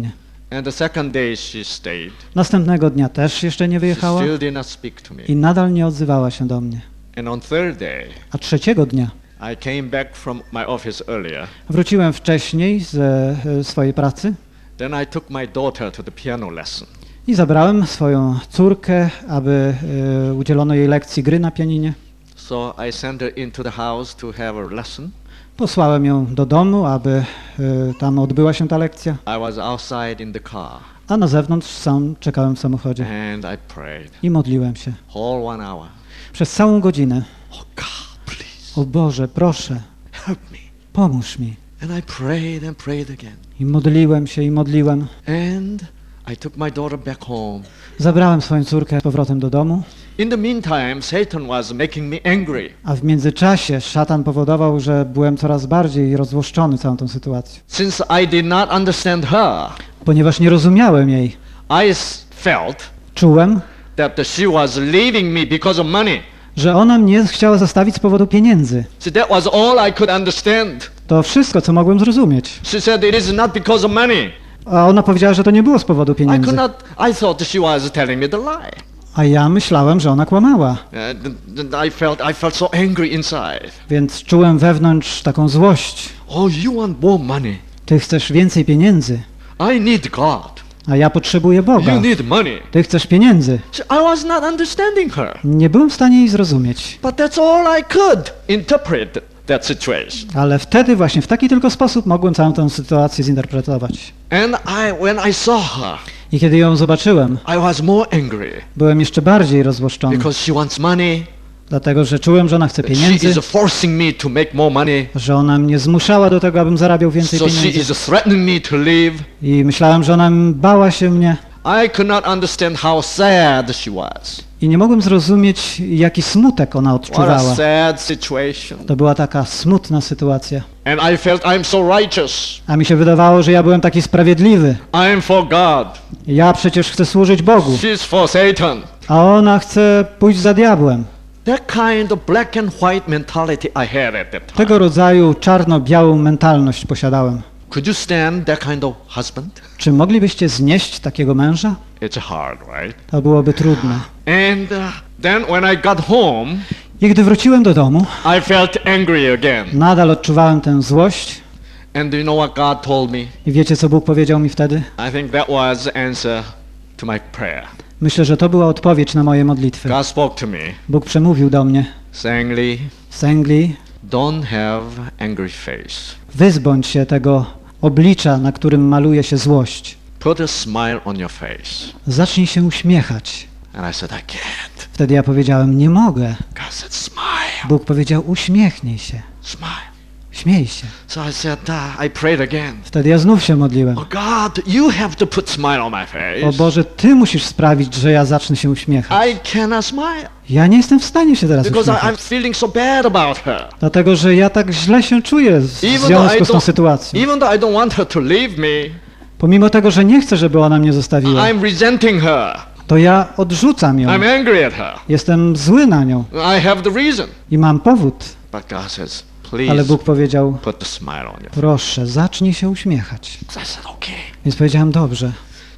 And the second day she stayed. Następnego dnia też jeszcze nie She wyjechała still did not speak to me. i nadal nie odzywała się do mnie. And on third day, A trzeciego dnia I came back from my office earlier. wróciłem wcześniej ze e, swojej pracy Then I took my daughter to the piano lesson. i zabrałem swoją córkę, aby e, udzielono jej lekcji gry na pianinie. So I sent her into the house to have a lesson. Posłałem ją do domu, aby e, tam odbyła się ta lekcja, I was outside in the car a na zewnątrz sam czekałem w samochodzie and I prayed i modliłem się. all one hour. Przez całą godzinę. Oh God, please O Boże, proszę, help me. pomóż mi. And I prayed and prayed again. I modliłem się i modliłem. And I took my daughter back home. Zabrałem swoją córkę z powrotem do domu, In the meantime, Satan was making me angry. a w międzyczasie szatan powodował, że byłem coraz bardziej rozzłoszczony całą tą sytuacją. Since I did not understand her, Ponieważ nie rozumiałem jej, I s- felt czułem, that she was leaving me because of money. że ona mnie chciała zostawić z powodu pieniędzy. So that was all I could understand. To wszystko, co mogłem zrozumieć. She said it is not because of money. A ona powiedziała, że to nie było z powodu I could pieniędzy. not, I thought that she was telling me the lie. A ja myślałem, że ona kłamała. Uh, th- th- I felt, I felt so angry inside. Więc czułem wewnątrz taką złość. Oh, you want more money? Ty chcesz więcej pieniędzy, I need God. a ja potrzebuję Boga. You need money. Ty chcesz pieniędzy. So I was not understanding her. Nie byłem w stanie jej zrozumieć. But that's all I could interpret that situation. Ale wtedy właśnie w taki tylko sposób mogłem całą tę sytuację zinterpretować. And I, when I saw her, I kiedy ją zobaczyłem, I was more angry byłem jeszcze bardziej rozzłoszczony, because she wants money. dlatego że czułem, że ona chce She pieniędzy, is forcing me to make more money. że ona mnie zmuszała do tego, abym zarabiał więcej So she pieniędzy. is threatening me to leave. I myślałem, że ona bała się mnie I could not understand how sad she was. i nie mogłem zrozumieć, jaki smutek ona What a odczuwała. sad situation. To była taka smutna sytuacja. And I felt I'm so righteous. A mi się wydawało, że ja byłem taki sprawiedliwy. I am for God. Ja przecież chcę służyć Bogu, She's for Satan. a ona chce pójść za diabłem. That kind of black and white mentality I had at that time. Tego rodzaju czarno-białą mentalność posiadałem. Could you stand that kind of husband? Czy moglibyście znieść takiego męża? It's hard, right? To byłoby trudne. And uh, then when I got home, I gdy wróciłem do domu, I felt angry again. nadal odczuwałem tę złość. And do you know what God told me? I wiecie, co Bóg powiedział mi wtedy? I think that was the answer to my prayer. Myślę, że to była odpowiedź na moje modlitwy. God spoke to me, Bóg przemówił do mnie. saying, Lee, Sęgli, don't have angry face. wyzbądź się tego oblicza, na którym maluje się złość. Put a smile on your face. Zacznij się uśmiechać. And I said, I can't. Wtedy ja powiedziałem, nie mogę. God said, smile, Bóg powiedział, uśmiechnij się. smile. Śmiej się. So I said, uh, I prayed again. Wtedy ja znów się modliłem. Oh God, you have to put smile on my face. O Boże, Ty musisz sprawić, że ja zacznę się uśmiechać. I cannot smile Ja nie jestem w stanie się teraz because I, I'm uśmiechać. feeling so bad about her. Dlatego, że ja tak źle się czuję w Even though, I związku z tą don't, sytuacją. even though I don't want her to leave me, Pomimo tego, że nie chcę, żeby ona mnie zostawiła, I'm resenting her. to ja odrzucam ją. I'm angry at her. Jestem zły na nią I have the reason. i mam powód. But God says, Ale please Bóg powiedział, put the smile on your face. proszę, zacznij się uśmiechać. So I said, okay. Więc powiedziałem, dobrze.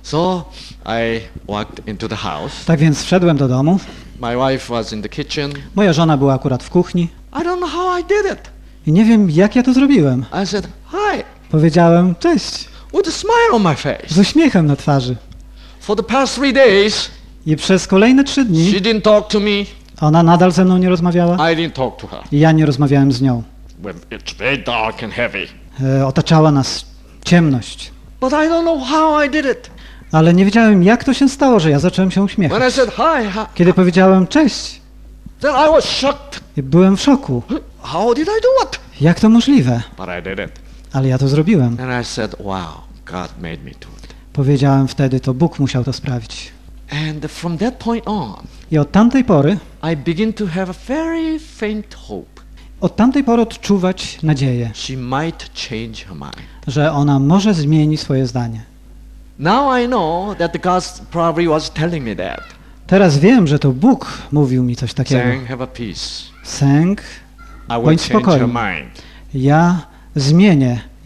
So I walked into the house. Tak więc wszedłem do domu. My wife was in the kitchen. Moja żona była akurat w kuchni I don't know how I did it. i nie wiem, jak ja to zrobiłem. I said, hi, Powiedziałem, cześć, with a smile on my face. z uśmiechem na twarzy. For the past three days, I przez kolejne trzy she dni didn't talk to me. ona nadal ze mną nie rozmawiała I didn't talk to her. i ja nie rozmawiałem z nią. When it's very dark and heavy. E, otaczała nas ciemność. But I don't know how I did it. Ale nie wiedziałem, jak to się stało, że ja zacząłem się uśmiechać. When I said hi, hi Kiedy powiedziałem cześć, then I was shocked. byłem w szoku. How did I do it? Jak to możliwe? But I did it. Ale ja to zrobiłem. And I said, wow, God made me do it. Powiedziałem wtedy, to Bóg musiał to sprawić. And from that point on, I od tamtej pory, I begin to have a very faint hope. od tamtej pory odczuwać nadzieję, She might change her mind. że ona może zmienić swoje zdanie. Now I know that God probably was telling me that. Teraz wiem, że to Bóg mówił mi coś takiego. Saying, have a peace. Sęk, I will bądź change her spokojny. mind. Ja zmienię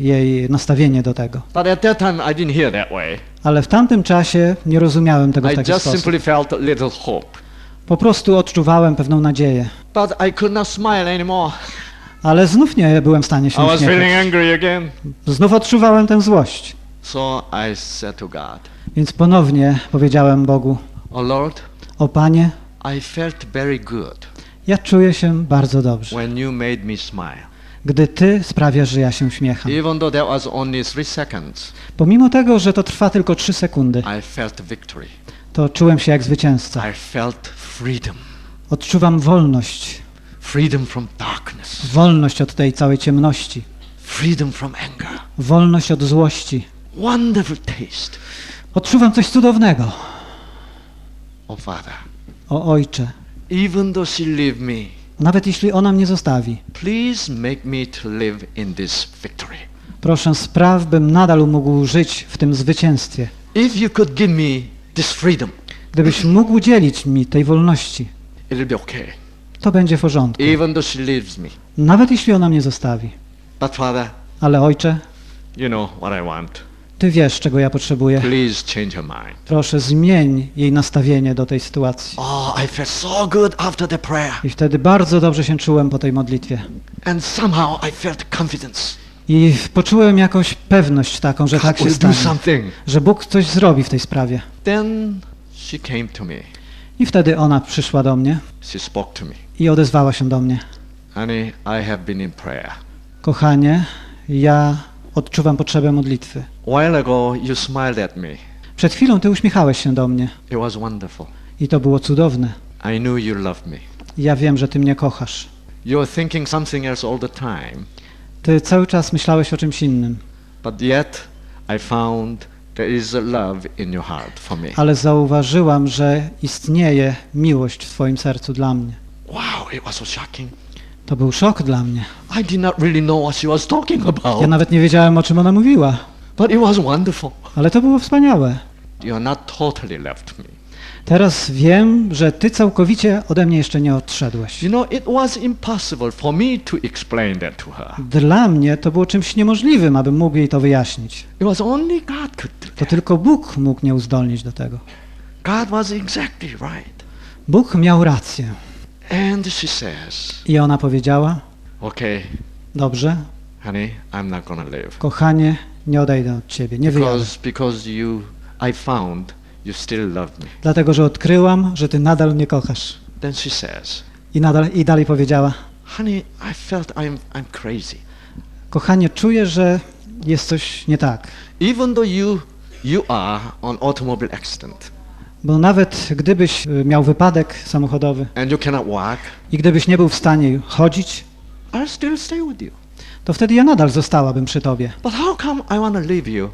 jej nastawienie do tego. But at that time, I didn't hear that way. Ale w tamtym czasie nie rozumiałem tego w I taki just sposób. simply felt a little hope. Po prostu odczuwałem pewną nadzieję. But I could not smile anymore. Ale znów nie byłem w stanie I się was feeling uśmiechać. angry again. Znów odczuwałem tę złość. So I said to God, Więc ponownie powiedziałem Bogu: Oh Lord, o Panie, I felt very good ja czuję się bardzo dobrze, when you made me smile. gdy Ty sprawiasz, że ja się uśmiecham. Even though that was only three seconds, Pomimo tego, że to trwa tylko trzy sekundy, I felt victory. to czułem się jak zwycięzca. I felt freedom. Odczuwam wolność. Freedom from darkness. Wolność od tej całej ciemności. Freedom from anger. Wolność od złości. Wonderful taste. Odczuwam coś cudownego. Oh Father, O Ojcze, even though she leave me, nawet jeśli ona mnie zostawi, please make me to live in this victory. proszę spraw, bym nadal mógł żyć w tym zwycięstwie. If you could give me this freedom, Gdybyś mógł udzielić mi tej wolności, it'll be okay. to będzie w porządku. Even though she leaves me. Nawet jeśli ona mnie zostawi. But Father, Ale Ojcze, you know what I want. Ty wiesz, czego ja potrzebuję. Please change her mind. Proszę, zmień jej nastawienie do tej sytuacji. Oh, I felt so good after the prayer. I wtedy bardzo dobrze się czułem po tej modlitwie. And somehow I felt confidence. I poczułem jakąś pewność taką, że tak God się will do stanie. something. Że Bóg coś zrobi w tej sprawie. Then she came to me. I wtedy ona przyszła do mnie She spoke to me. i odezwała się do mnie. Honey, I have been in prayer. Kochanie, ja odczuwam potrzebę modlitwy. A while ago, you smiled at me. Przed chwilą Ty uśmiechałeś się do mnie It was wonderful. i to było cudowne. I knew you loved me. Ja wiem, że Ty mnie kochasz. You were thinking something else all the time, Ty cały czas myślałeś o czymś innym, but yet I found there is a love in your heart for me. ale zauważyłam, że istnieje miłość w Twoim sercu dla mnie. Wow, it was so shocking. To był szok dla mnie. I did not really know what she was talking Ja about, nawet nie wiedziałem, o czym ona mówiła, but it was wonderful. ale to było wspaniałe. You are not totally left me. Teraz wiem, że Ty całkowicie ode mnie jeszcze nie odszedłeś. You know, it was impossible for me to explain that to her. Dla mnie to było czymś niemożliwym, abym mógł jej to wyjaśnić. It was only God could do To that. tylko Bóg mógł mnie uzdolnić do tego. God was exactly right. Bóg miał rację. And she says, I ona powiedziała: okay, dobrze, honey, I'm not gonna live. kochanie, nie odejdę od Ciebie, nie wyjadę. Because, because you, I found you still love me. Dlatego, że odkryłam, że Ty nadal mnie kochasz. Then she says, I, nadal, i dalej powiedziała: honey, I felt I'm, I'm crazy. kochanie, czuję, że jest coś nie tak. Even though you, you are on automobile accident Bo nawet gdybyś y, miał wypadek samochodowy and you cannot walk, i gdybyś nie był w stanie chodzić, I'll still stay with you. to wtedy ja nadal zostałabym przy Tobie. But how come I want to leave you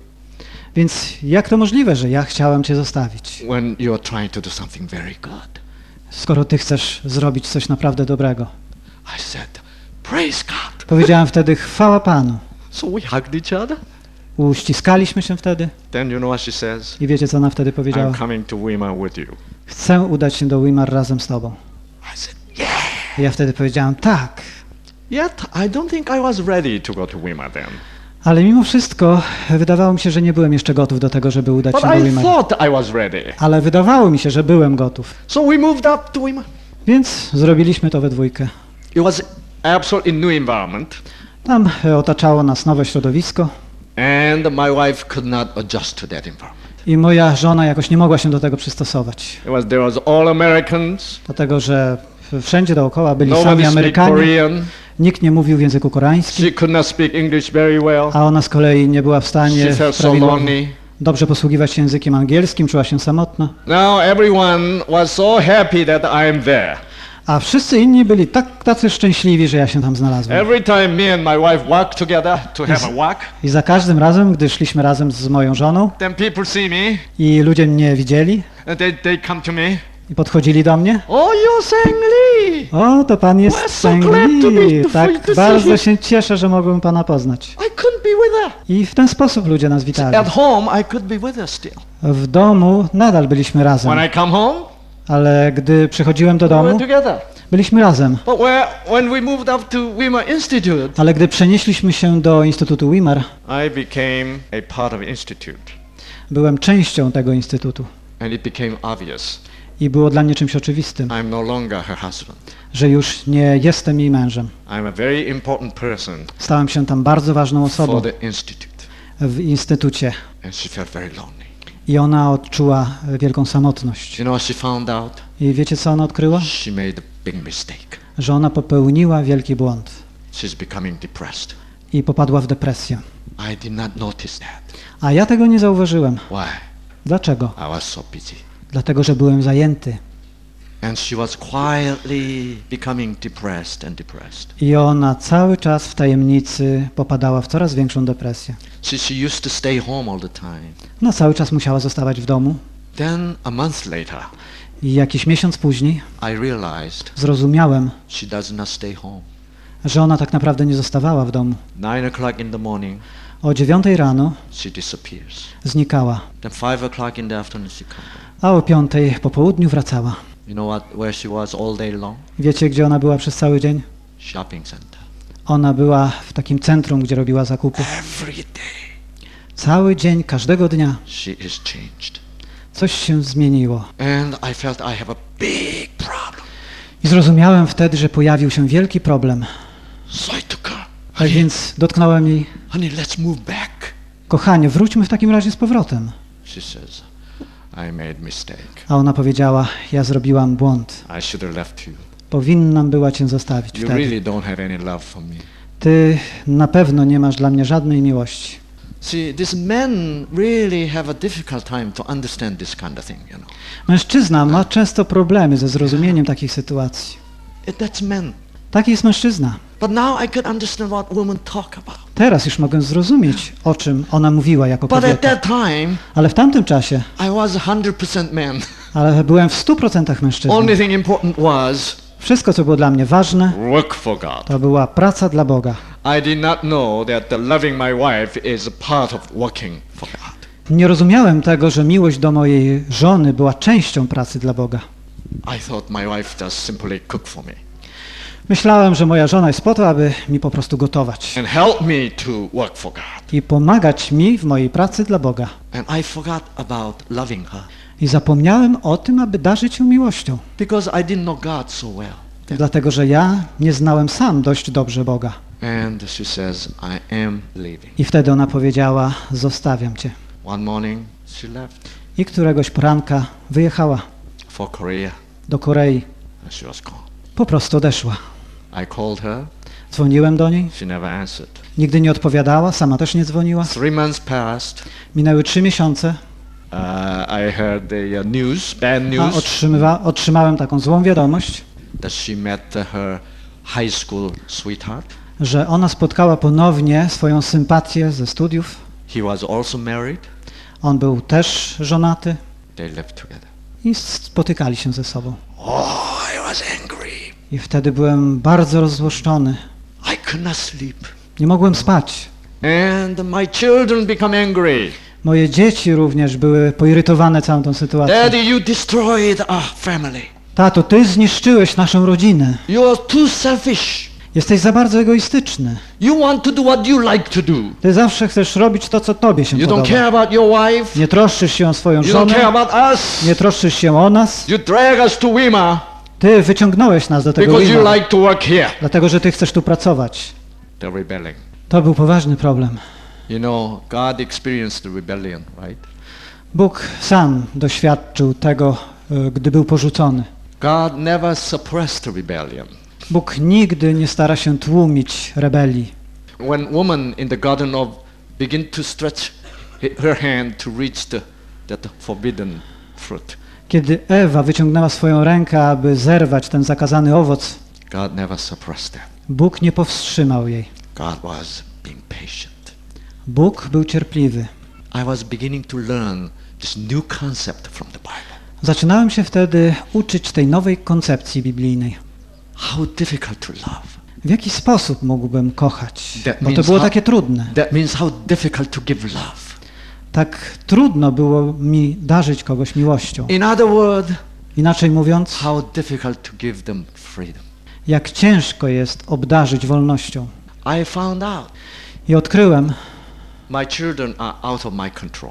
Więc jak to możliwe, że ja chciałem Cię zostawić, when you are trying to do something very good? skoro Ty chcesz zrobić coś naprawdę dobrego? I said, praise God. Powiedziałem wtedy: chwała Panu. So we hugged each other. Uściskaliśmy się wtedy Then you know what she says? i wiecie, co ona wtedy powiedziała? I'm coming to Weimar with you. Chcę udać się do Weimar razem z Tobą. I said, yeah. I ja wtedy powiedziałem: tak. Yet I don't think I was ready to go to Weimar then. Ale mimo wszystko wydawało mi się, że nie byłem jeszcze gotów do tego, żeby udać But się do I Weimar. thought I was ready. Ale wydawało mi się, że byłem gotów. So we moved up to Weimar. Więc zrobiliśmy to we dwójkę. It was absolutely new environment, Tam e, otaczało nas nowe środowisko and my wife could not adjust to that environment. i moja żona jakoś nie mogła się do tego przystosować. It was there was all Americans. Dlatego, że wszędzie dookoła byli Nobody sami speak Amerykanie, Korean. nikt nie mówił w języku koreańskim, She could not speak English very well. a ona z kolei nie była w stanie She felt so prawidłowo lonely. dobrze posługiwać się językiem angielskim, czuła się samotna. Now everyone was so happy that I am there. A wszyscy inni byli tak, tacy szczęśliwi, że ja się tam znalazłem. Every time me and my wife walk together to have a walk, I za każdym razem, gdy szliśmy razem z moją żoną then people see me i ludzie mnie widzieli and they, they come to me. i podchodzili do mnie: Oh, you Sang Lee! o, to pan We're jest so Sang glad to meet Lee. you, Tak, to see bardzo you. się cieszę, że mogłem pana poznać. I couldn't be with her. I w ten sposób ludzie nas witali. At home, I could be with her still. W domu nadal byliśmy razem, When I come home, ale gdy przychodziłem do we were domu, together. Byliśmy razem, But where, when we moved up to Weimar Institute, ale gdy przenieśliśmy się do Instytutu Weimar, I became a part of the institute, byłem częścią tego instytutu and it became obvious i było dla mnie czymś oczywistym, I'm no longer her husband. że już nie jestem jej mężem. I'm a very important person Stałem się tam bardzo ważną osobą for the institute, w instytucie and she felt very lonely. i ona odczuła wielką samotność. You know what she found out? I wiecie, co ona odkryła? She made a big mistake. Że ona popełniła wielki błąd She's becoming depressed. i popadła w depresję. I did not notice that. A ja tego nie zauważyłem. Why? Dlaczego? I was so busy. Dlatego, że byłem zajęty. And she was quietly becoming depressed and depressed. I ona cały czas w tajemnicy popadała w coraz większą depresję. She, she used to stay home all the time. Ona cały czas musiała zostawać w domu. Then a month later, I jakiś miesiąc później I realized zrozumiałem, she does not stay home. że ona tak naprawdę nie zostawała w domu. Nine o'clock in the morning, O dziewiątej rano she disappears. znikała, Then five o'clock in the afternoon, she comes back. a o piątej po południu wracała. You know what? Where she was all day long? Wiecie, gdzie ona była przez cały dzień? Shopping center. Ona była w takim centrum, gdzie robiła zakupy. Every day, Cały dzień, każdego dnia she is changed. coś się zmieniło. And I felt I have a big problem. I zrozumiałem wtedy, że pojawił się wielki problem. So I took her. Tak Honey, więc dotknąłem jej, honey, let's move back. kochanie, wróćmy w takim razie z powrotem. She says, I made mistake. A ona powiedziała, ja zrobiłam błąd. I should have left you. Powinnam była cię zostawić You wtedy. really don't have any love for me. Ty na pewno nie masz dla mnie żadnej miłości. See, these men really have a difficult time to understand this kind of thing, you know. Mężczyzna ma często problemy ze zrozumieniem takich sytuacji. It, that's men. Taki jest mężczyzna. But now I could understand what women talk about. Teraz już mogę zrozumieć, o czym ona mówiła jako But at kobieta. that time, Ale w tamtym czasie, I was one hundred percent man. ale byłem w stu procentach mężczyzną. Only thing important was Wszystko, co było dla mnie ważne, work for God. to była praca dla Boga. I did not know that the loving my wife is a part of working for God. Nie rozumiałem tego, że miłość do mojej żony była częścią pracy dla Boga. I thought my wife just simply cook for me Myślałem, że moja żona jest po to, aby mi po prostu gotować and help me to work for God. i pomagać mi w mojej pracy dla Boga. And I forgot about loving her I zapomniałem o tym, aby darzyć ją miłością, because I didn't know God so well. dlatego że ja nie znałem sam dość dobrze Boga. And she says, I am leaving. I wtedy ona powiedziała, zostawiam cię. One morning, she left I któregoś poranka wyjechała for Korea, do Korei. and she was gone. Po prostu odeszła. I called her. Dzwoniłem do niej, She never answered. nigdy nie odpowiadała, sama też nie dzwoniła. Three months passed. Minęły trzy miesiące, Uh, I heard the uh, news, bad a news, otrzymywa, otrzymałem taką złą wiadomość, that she met uh, her high school sweetheart. że ona spotkała ponownie swoją sympatię ze studiów. He was also married. On był też żonaty They lived together. i spotykali się ze sobą. Oh, I was angry. I wtedy byłem bardzo rozzłoszczony. I could not sleep. Nie mogłem spać. And my children become angry. Moje dzieci również były poirytowane całą tą sytuacją. Daddy, you destroyed our family. Tato, ty zniszczyłeś naszą rodzinę. You are too selfish. Jesteś za bardzo egoistyczny. You want to do what you like to do. Ty zawsze chcesz robić to, co tobie się You don't podoba. care about your wife. Nie troszczysz się o swoją You don't care żonę, about us. nie troszczysz się o nas. You drag us to Weimar Ty wyciągnąłeś nas do tego because you Weimar, like to work here. dlatego że ty chcesz tu pracować. They're rebelling. To był poważny problem. You know, God experienced the rebellion, right? Bóg sam doświadczył tego, y, gdy był porzucony. God never suppressed the rebellion. Bóg nigdy nie stara się tłumić rebelii. When woman in the Garden of begin to stretch he- her hand to reach the that forbidden fruit, Kiedy Ewa wyciągnęła swoją rękę, aby zerwać ten zakazany owoc, God never suppressed that. Bóg nie powstrzymał jej. God was being patient. Bóg był cierpliwy. I was beginning to learn this new concept from the Bible. Zaczynałem się wtedy uczyć tej nowej koncepcji biblijnej. How difficult to love. W jaki sposób mógłbym kochać? That Bo to means było how- takie trudne. That means how difficult to give love. Tak trudno było mi darzyć kogoś miłością. In other words, Inaczej mówiąc, how difficult to give them freedom. jak ciężko jest obdarzyć wolnością. I found out I odkryłem, my children are out of my control.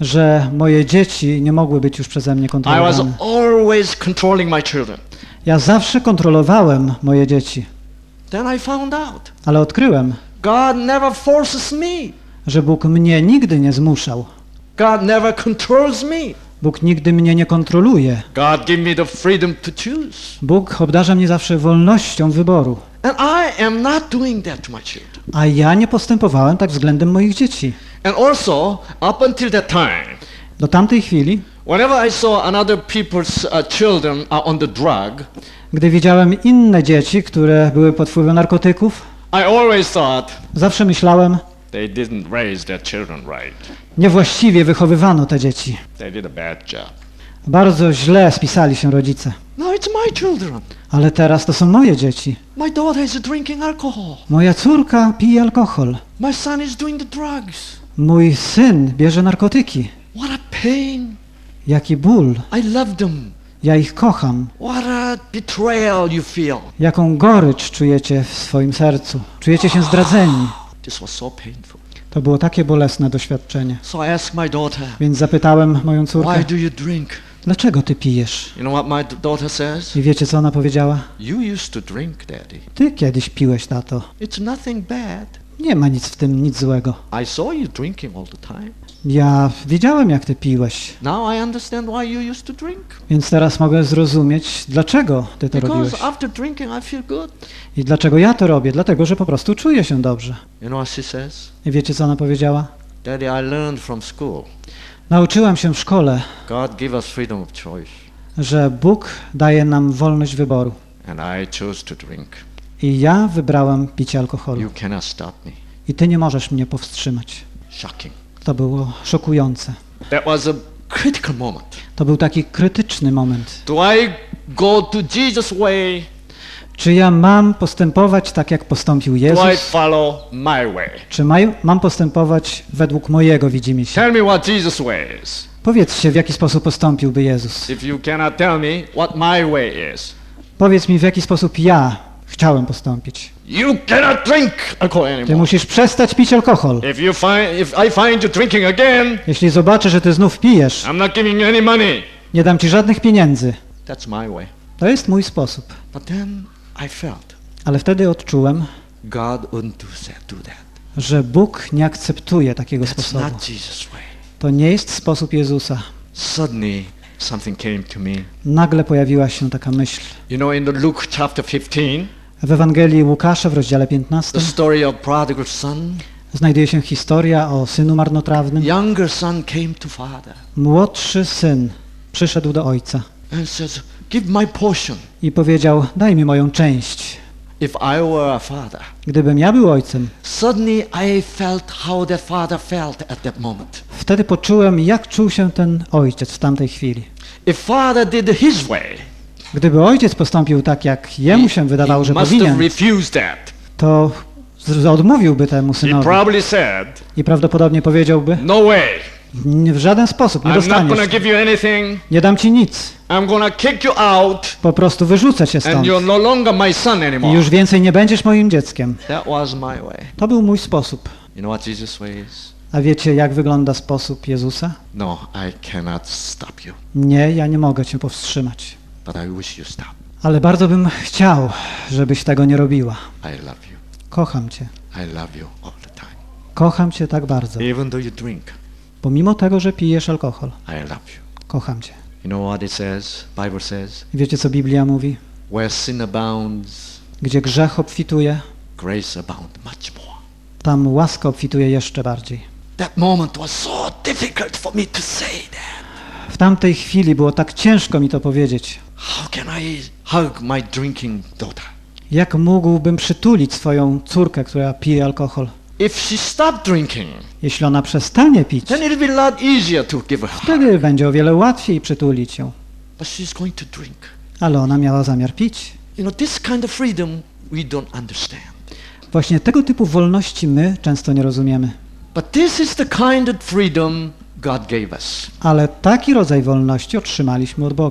że moje dzieci nie mogły być już przeze mnie I was kontrolowane. always controlling my children. Ja zawsze kontrolowałem moje dzieci, Then I found out ale odkryłem, God never forces me. że Bóg mnie nigdy nie zmuszał. God never controls me. Bóg nigdy mnie nie kontroluje. God gave me the freedom to choose. Bóg obdarza mnie zawsze wolnością wyboru. And I am not doing that to my children. A ja nie postępowałem tak względem moich dzieci. And also, up until that time, Do tamtej chwili, whenever I saw another people's uh, children are on the drug, gdy widziałem inne dzieci, które były pod wpływem narkotyków, I always thought zawsze myślałem, they didn't raise their children right. niewłaściwie wychowywano te dzieci. They did a bad job. Bardzo źle spisali się rodzice. No, it's my children. Ale teraz to są moje dzieci. My daughter is drinking alcohol. Moja córka pije alkohol. My son is doing the drugs. Mój syn bierze narkotyki. What a pain. Jaki ból. I love them. Ja ich kocham. What a betrayal you feel. Jaką gorycz czujecie w swoim sercu. Czujecie się zdradzeni. This was so painful. To było takie bolesne doświadczenie. So I asked my daughter, Więc zapytałem moją córkę, why do you drink? dlaczego ty pijesz? You know what my d- daughter says? I wiecie, co ona powiedziała? You used to drink, Daddy. Ty kiedyś piłeś, tato. It's nothing bad. Nie ma nic w tym, nic złego. I saw you drinking all the time. Ja widziałem, jak ty piłeś. Now I understand why you used to drink. Więc teraz mogę zrozumieć, dlaczego ty to robiłeś. Because after drinking I feel good. I dlaczego ja to robię? Dlatego, że po prostu czuję się dobrze. You know what she says? I wiecie, co ona powiedziała? Daddy, I learned from school. Nauczyłam się w szkole, God gave us freedom of choice. że Bóg daje nam wolność wyboru. And I chose to drink. I ja wybrałam picie alkoholu. You cannot stop me. I ty nie możesz mnie powstrzymać. Shocking. To było szokujące. That was a critical moment. To był taki krytyczny moment. Do I go to Jesus' way? Czy ja mam postępować tak, jak postąpił Do I Jezus? follow my way? Czy maj, mam postępować według mojego widzimisię? Tell me what Jesus' way is. Powiedzcie, w jaki sposób postąpiłby Jezus. If you cannot tell me what my way is, Powiedz mi, w jaki sposób ja chciałem postąpić. you cannot drink alcohol Ty anymore. musisz przestać pić alkohol. If you find, if I find you drinking again, Jeśli zobaczę, że ty znów pijesz, I'm not giving you any money. nie dam ci żadnych pieniędzy. That's my way. To jest mój sposób. But then I felt Ale wtedy odczułem, God wouldn't do that. Do that. że Bóg nie akceptuje takiego That's sposobu. not Jesus' way. To nie jest sposób Jezusa. Suddenly, something came to me. Nagle pojawiła się taka myśl. You know, in the Luke chapter fifteen, W Ewangelii Łukasza w rozdziale the piętnastym story of prodigal son, znajduje się historia o synu marnotrawnym. younger son came to father Młodszy syn przyszedł do ojca and says, give my portion. i powiedział, daj mi moją część. If I were a father, Gdybym ja był ojcem, suddenly I felt how that father felt at that moment. wtedy poczułem, jak czuł się ten ojciec w tamtej chwili. If father did his way, Gdyby ojciec postąpił tak, jak jemu się wydawało, że he must have powinien, refused that. to z- odmówiłby temu He synowi probably said, i prawdopodobnie powiedziałby, no way, nie, w żaden sposób nie I'm not dostaniesz, going to give you anything. nie dam ci nic, I'm going to kick you out po prostu wyrzucę cię and stąd you're no longer my son i anymore. już więcej nie będziesz moim dzieckiem. That was my way. To był mój sposób. You know what Jesus' way is? A wiecie, jak wygląda sposób Jezusa? No, I cannot stop you, Nie, ja nie mogę cię powstrzymać. but I wish you stop. Ale bardzo bym chciał, żebyś tego nie robiła. I love you. Kocham cię. I love you all the time. Kocham cię tak bardzo. Even though you drink, Pomimo tego, że pijesz alkohol, I love you. kocham cię. You know what it says? Bible says, I wiecie, co Biblia mówi? where sin abounds, Gdzie grzech obfituje, grace abounds much more. tam łaska obfituje jeszcze bardziej. That moment was so difficult for me to say that. W tamtej chwili było tak ciężko mi to powiedzieć. How can I hug my drinking daughter? Jak mógłbym przytulić swoją córkę, która pije alkohol? If she stopped drinking, Jeśli ona przestanie pić, then it'll be a lot easier to give her a hug. wtedy będzie o wiele łatwiej przytulić ją. But she's going to drink. Ale ona miała zamiar pić. You know, this kind of freedom we don't understand. Właśnie tego typu wolności my często nie rozumiemy. But this is the kind of freedom God gave us. Ale taki rodzaj wolności otrzymaliśmy od Boga.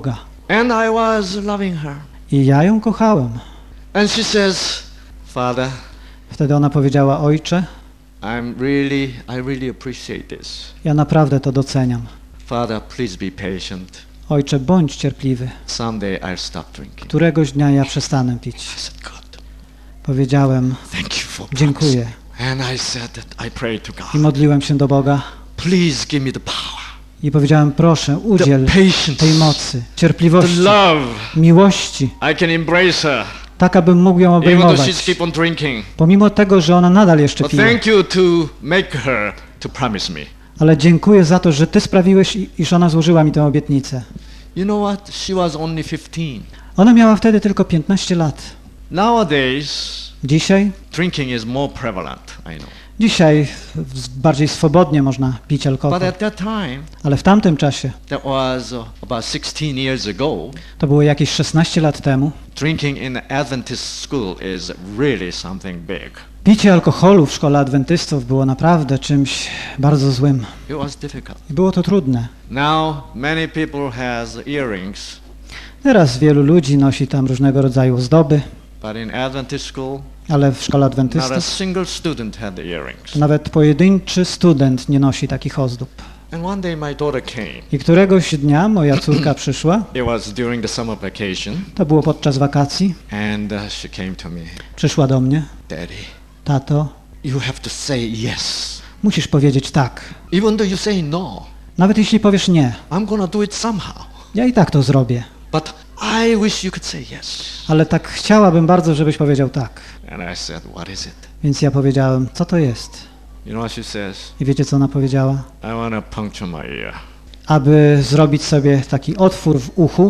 And I was loving her. I ja ją kochałem. And she says, Father, Wtedy ona powiedziała, ojcze, I'm really, I really appreciate this. ja naprawdę to doceniam. Father, please be patient. Ojcze, bądź cierpliwy. Someday I'll stop drinking. Któregoś dnia ja przestanę pić. I said, good. Powiedziałem, Thank you for dziękuję. promise. And I said that I prayed to I God. modliłem się do Boga. Please give me the power, I powiedziałem, proszę, the udziel patience, tej mocy, the cierpliwości, love. miłości, I can embrace her, tak abym mógł ją even though she's obejmować. keep on drinking. Pomimo tego, że ona nadal jeszcze But pije. thank you to make her to promise me. Ale dziękuję za to, że Ty sprawiłeś, i- iż ona złożyła mi tę obietnicę. You know what? She was only fifteen. Ona miała wtedy tylko piętnaście lat. Nowadays, Dzisiaj? drinking is more prevalent, I know. Dzisiaj w- bardziej swobodnie można pić But alkohol. at that time, Ale w tamtym czasie, that was uh, about sixteen years ago, to było jakieś szesnaście lat temu, drinking in the Adventist school is really something big. picie alkoholu w szkole adwentystów było naprawdę czymś bardzo złym. It was difficult. I było to trudne. Now, many people has earrings, Teraz wielu ludzi nosi tam różnego rodzaju ozdoby, but in Adventist school, ale w szkole not a adwentystów single student had the earrings. nawet pojedynczy student nie nosi takich ozdób. And one day my daughter came. I któregoś dnia moja córka przyszła, It was during the summer vacation, to było podczas wakacji, and uh, she came to me. przyszła do mnie, Daddy, tato, you have to say yes. musisz powiedzieć tak. Even though you say no, Nawet jeśli powiesz nie, I'm gonna do it somehow. ja i tak to zrobię. But I wish you could say yes. Ale tak chciałabym bardzo, żebyś powiedział tak. And I said, what is it? Więc ja powiedziałem, co to jest? You know what she says? I wiecie, co ona powiedziała? I want to puncture my ear. Aby zrobić sobie taki otwór w uchu,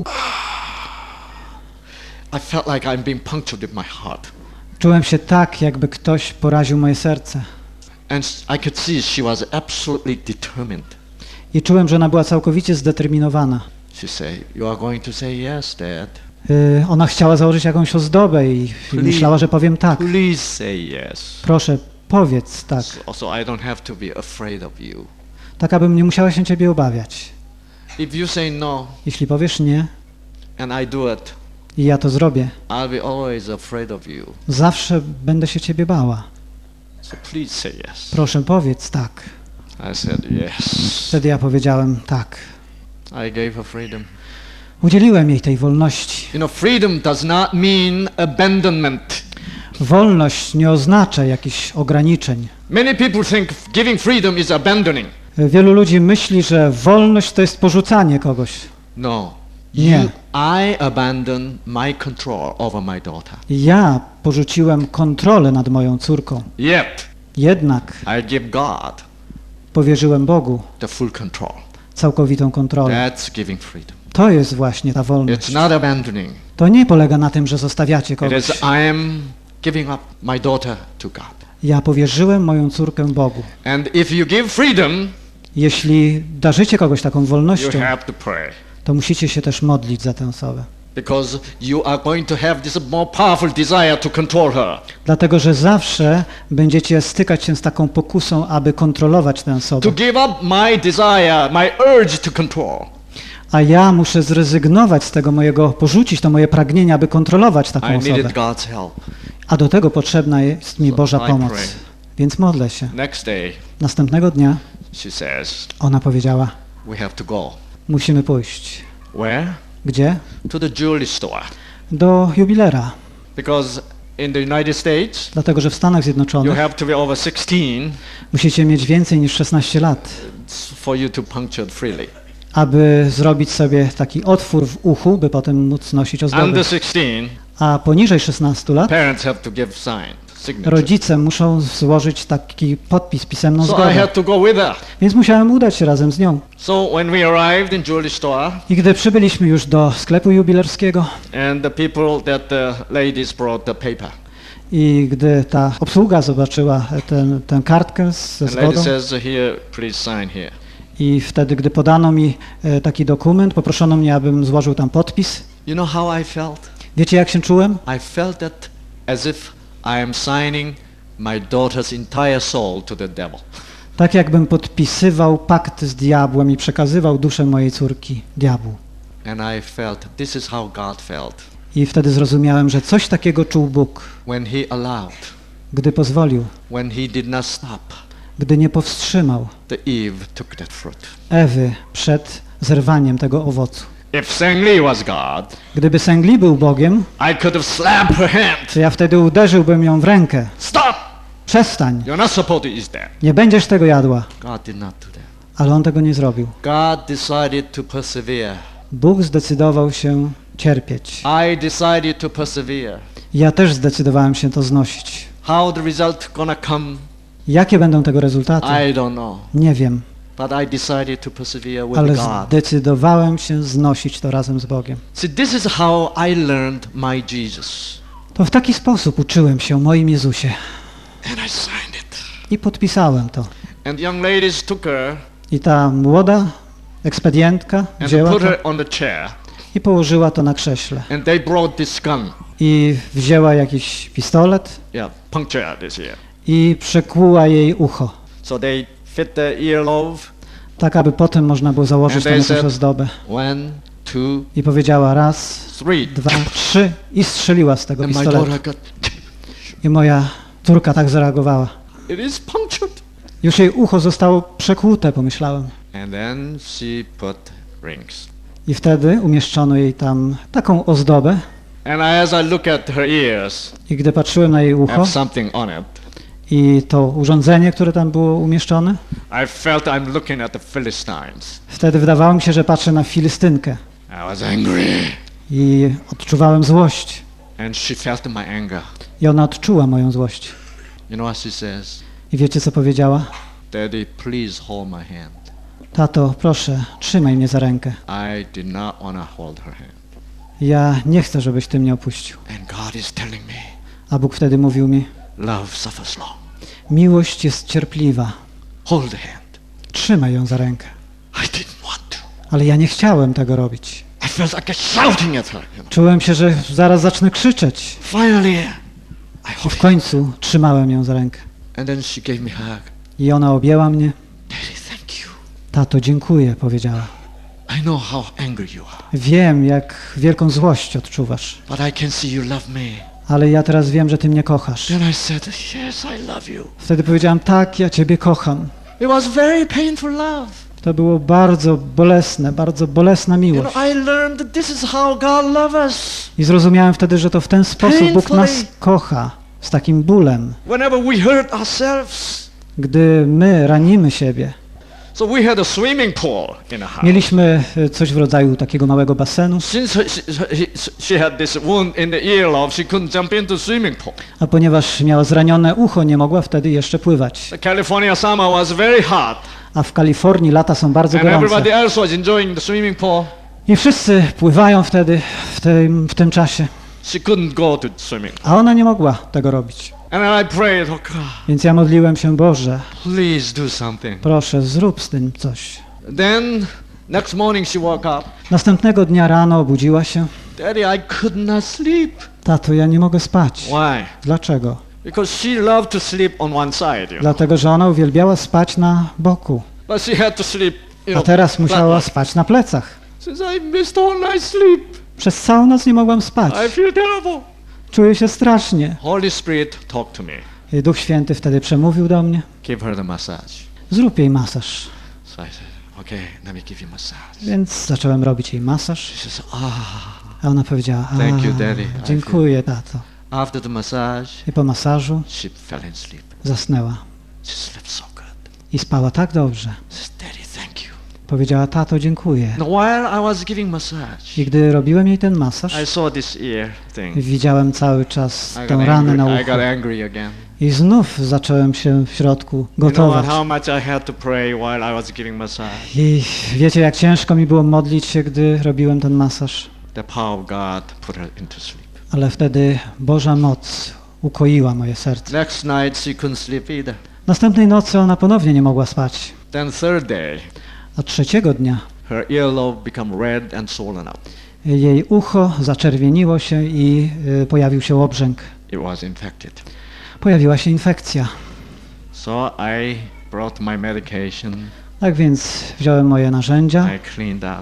I felt like I'm being punctured with my heart. czułem się tak, jakby ktoś poraził moje serce. And s- I could see she was absolutely determined. I czułem, że ona była całkowicie zdeterminowana. She said, you are going to say yes, Dad. Yy, ona chciała założyć jakąś ozdobę i, i myślała, że powiem tak. Please say yes. Proszę, powiedz tak. So, so I don't have to be afraid of you. Tak, abym nie musiała się ciebie obawiać. If you say no Jeśli powiesz nie and I do it, i ja to zrobię, I'll be always afraid of you. zawsze będę się ciebie bała. So please say yes. Proszę, powiedz tak. I said yes. Wtedy ja powiedziałem tak. I gave her freedom. Udzieliłem jej tej wolności. You know, freedom does not mean abandonment. Wolność nie oznacza jakichś ograniczeń. Many people think giving freedom is abandoning. Wielu ludzi myśli, że wolność to jest porzucanie kogoś. No. Nie. You, I abandon my control over my daughter. Ja porzuciłem kontrolę nad moją córką. Yet, Jednak I give God powierzyłem Bogu the full control. całkowitą kontrolę. That's giving freedom. To jest właśnie ta wolność. It's not abandoning. To nie polega na tym, że zostawiacie It kogoś. is I am giving up my daughter to God. Ja powierzyłem moją córkę Bogu. And if you give freedom, Jeśli darzycie kogoś taką you wolnością, have to pray. to musicie się też modlić za tę osobę. Because you are going to have this more powerful desire to control her. Dlatego, że zawsze będziecie stykać się z taką pokusą, aby kontrolować tę osobę. To give up my desire, my urge to control. A ja muszę zrezygnować z tego mojego, porzucić to moje pragnienie, aby kontrolować taką I osobę. needed God's help. A do tego potrzebna jest mi So Boża I pomoc. pray. Więc modlę się. Next day, Następnego dnia she says, ona powiedziała, we have to go. musimy pójść. Where? Gdzie? To the jewelry store. Do jubilera. Because in the United States, Dlatego, że w Stanach you Zjednoczonych have to be over sixteen musicie mieć więcej niż szesnaście lat, for you to puncture freely. aby zrobić sobie taki otwór w uchu, by potem móc nosić ozdoby. Under sixteen, A poniżej szesnastu lat parents have to give sign, signature. rodzice muszą złożyć taki podpis, pisemną So I zgodę. had to go with her. Więc musiałem udać się razem z nią. So when we arrived in jewelry store, I gdy przybyliśmy już do sklepu jubilerskiego and the people that the ladies brought the paper, i gdy ta obsługa zobaczyła tę, tę kartkę ze and lady zgodą says, here, please sign here. i wtedy, gdy podano mi e, taki dokument, poproszono mnie, abym złożył tam podpis. You know how I felt? Wiecie, jak się czułem? I felt that as if I am signing my daughter's entire soul to the devil. Tak jakbym podpisywał pakt z diabłem i przekazywał duszę mojej córki diabłu. And I felt this is how God felt I wtedy zrozumiałem, że coś takiego czuł Bóg, when He allowed, gdy pozwolił, when He did not stop gdy nie powstrzymał the Eve took that fruit. Ewy przed zerwaniem tego owocu. If Sengli was God, Gdyby Sengli był Bogiem, I could have slapped her hand. to ja wtedy uderzyłbym ją w rękę. Stop! Przestań, You're not supposed to eat that. nie będziesz tego jadła. God did not do that. Ale on tego nie zrobił. God decided to persevere. Bóg zdecydował się cierpieć. I decided to persevere. Ja też zdecydowałem się to znosić. How the result gonna come, Jakie będą tego rezultaty? I don't know. Nie wiem, But I decided to persevere with ale God. zdecydowałem się znosić to razem z Bogiem. See, this is how I learned my Jesus. To w taki sposób uczyłem się o moim Jezusie And I signed it. i podpisałem to. And young ladies took her I ta młoda ekspedientka and wzięła put to her on the chair. i położyła to na krześle. And they brought this gun. I wzięła jakiś pistolet Yeah, puncture this here. i przekłuła jej ucho, So they fit the earlobe. tak aby potem można było założyć And tam they jakąś said- ozdobę. One, two, I powiedziała raz, three. dwa, trzy i strzeliła z tego And my pistoletu. daughter got. I moja córka tak zareagowała. It is punctured. Już jej ucho zostało przekłute, pomyślałem. And then she put rings. I wtedy umieszczono jej tam taką ozdobę. And as I look at her ears, I gdy patrzyłem na jej ucho have something on it. i to urządzenie, które tam było umieszczone, I felt I'm looking at the Philistines. wtedy wydawało mi się, że patrzę na Filistynkę. I was angry. I odczuwałem złość. And she felt my anger. I ona odczuła moją złość. You know what she says? I wiecie, co powiedziała? Daddy, please hold my hand. Tato, proszę, trzymaj mnie za rękę. I did not want to hold her hand. Ja nie chcę, żebyś ty mnie opuścił. And God is telling me, A Bóg wtedy mówił mi, love suffers long. miłość jest cierpliwa. Hold the hand. Trzymaj ją za rękę. I didn't want to. Ale ja nie chciałem tego robić. I felt like shouting at her. Czułem się, że zaraz zacznę krzyczeć. Finally, I I hold w końcu trzymałem ją za rękę. And then she gave me a hug. I ona objęła mnie. Daddy, thank you. Tato, dziękuję, powiedziała. I know how angry you are, Wiem, jak wielką złość odczuwasz. but I can see you love me. Ale ja teraz wiem, że ty mnie kochasz. Then I said, yes, I love you. Wtedy powiedziałam, tak, ja ciebie kocham. It was very painful love. To było bardzo bolesne, bardzo bolesna You miłość. know, I learned that this is how God loves us. I zrozumiałem wtedy, że to w ten sposób Bóg nas Painfully. kocha. Z takim bólem. Whenever we hurt ourselves. Gdy my ranimy siebie. So we had a swimming pool in the house. Mieliśmy e, coś w rodzaju takiego małego basenu. Since she, she, she had this wound in the earlobe, she couldn't jump into the swimming pool. A ponieważ miała zranione ucho, nie mogła wtedy jeszcze pływać. The California summer was very hot, A w Kalifornii lata są bardzo and everybody gorące. else was enjoying the swimming pool. I wszyscy pływają wtedy w tym, w tym czasie. She couldn't go to the swimming pool. A ona nie mogła tego robić. And then I prayed, oh God, Więc ja modliłem się, Boże, please do something. proszę, zrób z tym coś. Then next morning she woke up. Następnego dnia rano obudziła się. Daddy, I could not sleep. Tato, ja nie mogę spać. Why? Dlaczego? Because she loved to sleep on one side, you know. Dlatego, że ona uwielbiała spać na boku. But she had to sleep, you A know. teraz musiała flat. spać na plecach. Since I missed all night sleep, Przez całą noc nie mogłam spać. I feel terrible. Czuję się strasznie. Holy Spirit talked to me. I Duch Święty wtedy przemówił do mnie. Give her the massage. Zrób jej masaż. So I said, okay, let me give you massage. Więc zacząłem robić jej masaż. She says, ah. A ona powiedziała, a, Thank you, Daddy. I dziękuję, tato. After the massage, I po masażu she fell in sleep. zasnęła. She slept so good. I spała tak dobrze. She says, Daddy, thank you. Powiedziała, tato, dziękuję. Now, while I was giving massage, I gdy robiłem jej ten masaż, I saw this ear thing. widziałem cały czas I tę got, ranę na angry. I got uchu. angry again. I znów zacząłem się w środku You know gotować. what, how much I had to pray while I was giving massage. I wiecie, jak ciężko mi było modlić się, gdy robiłem ten masaż. The power of God put her into sleep. Ale wtedy Boża moc ukoiła moje serce. Next night she couldn't sleep either. Następnej nocy ona ponownie nie mogła spać. Then third day, A trzeciego dnia her earlobe become red and swollen up. jej ucho zaczerwieniło się i y, pojawił się obrzęk. It was infected. Pojawiła się infekcja. So I brought my medication. Tak więc wziąłem moje narzędzia, I cleaned up.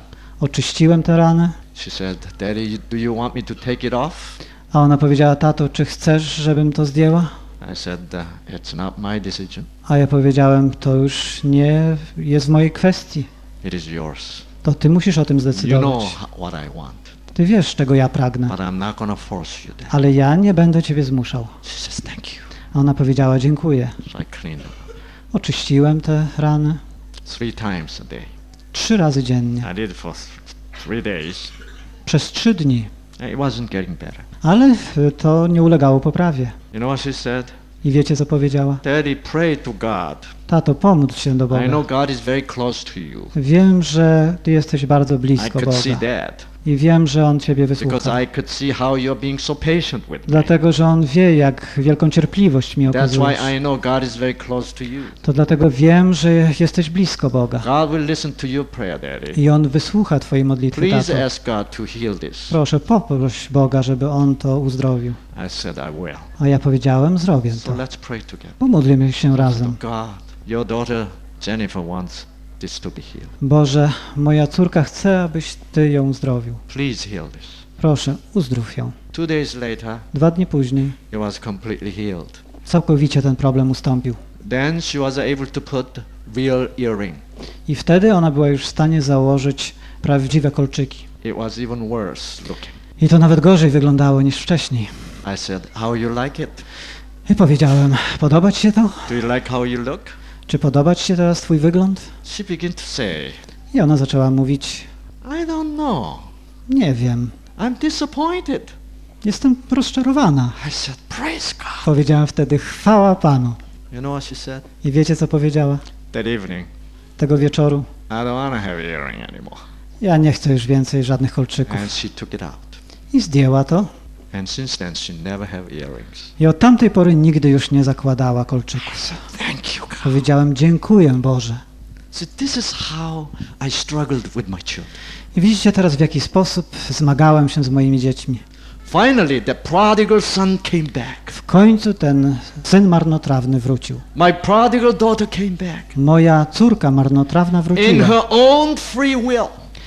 Oczyściłem te rany, She said, Daddy, do you want me to take it off? a ona powiedziała, tato, czy chcesz, żebym to zdjęła? I said, uh, it's not my decision. A ja powiedziałem, to już nie jest w mojej kwestii. It is yours. To ty musisz o tym You know zdecydować. ho- what I want, Ty wiesz, czego ja pragnę, but I'm not going to force you, Dad. ale ja nie będę ciebie zmuszał. She says, thank you. A ona powiedziała, dziękuję. So I cleaned them Oczyściłem te rany three times a day. trzy razy dziennie, I did it for th- three days. przez trzy dni. And it wasn't getting better. Ale y, to nie ulegało poprawie. You know what she said? I wiecie, co powiedziała? Daddy, pray to God. Tato, pomódl się do I Boga. know God is very close to you. Wiem, że ty jesteś bardzo I blisko could see Boga. that I wiem, że On ciebie because wysłucha. I could see how you're being so patient with me. Dlatego, że On wie, jak wielką cierpliwość mi That's okazujesz. why I know God is very close to you. To dlatego wiem, że jesteś blisko Boga. God will listen to your prayer, Daddy. I On wysłucha twojej modlitwy, Please tato. ask God to heal this. Proszę, poproś Boga, żeby On to uzdrowił. I said I will. A ja powiedziałem, zrobię So to. let's pray together. Pomódlmy się razem. God, your daughter Jennifer wants this to be healed. Boże, moja córka chce, abyś Ty ją uzdrowił. Please heal this. Proszę, uzdrów ją. Two days later, Dwa dni później it was completely healed. całkowicie ten problem ustąpił. Then she was able to put real earring. I wtedy ona była już w stanie założyć prawdziwe kolczyki. It was even worse looking. I to nawet gorzej wyglądało niż wcześniej. I said, how you like it? I powiedziałem, podoba Ci się to? Do you like how you look? Czy podoba Ci się teraz Twój wygląd? She began to say, I ona zaczęła mówić, I don't know. nie wiem, I'm disappointed. jestem rozczarowana. I said, praise God. Powiedziałem wtedy, chwała Panu. You know what she said? I wiecie, co powiedziała? That evening, Tego wieczoru, I don't want to have earring anymore. ja nie chcę już więcej żadnych kolczyków. And she took it out. I zdjęła to. And since then, she never had earrings. I od tamtej pory nigdy już nie zakładała kolczyków. Thank you, God. Powiedziałem, dziękuję Boże. So this is how I struggled with my children. I widzicie teraz, w jaki sposób zmagałem się z moimi dziećmi. Finally, the prodigal son came back. W końcu ten syn marnotrawny wrócił. My prodigal daughter came back. Moja córka marnotrawna In wróciła. her own free will.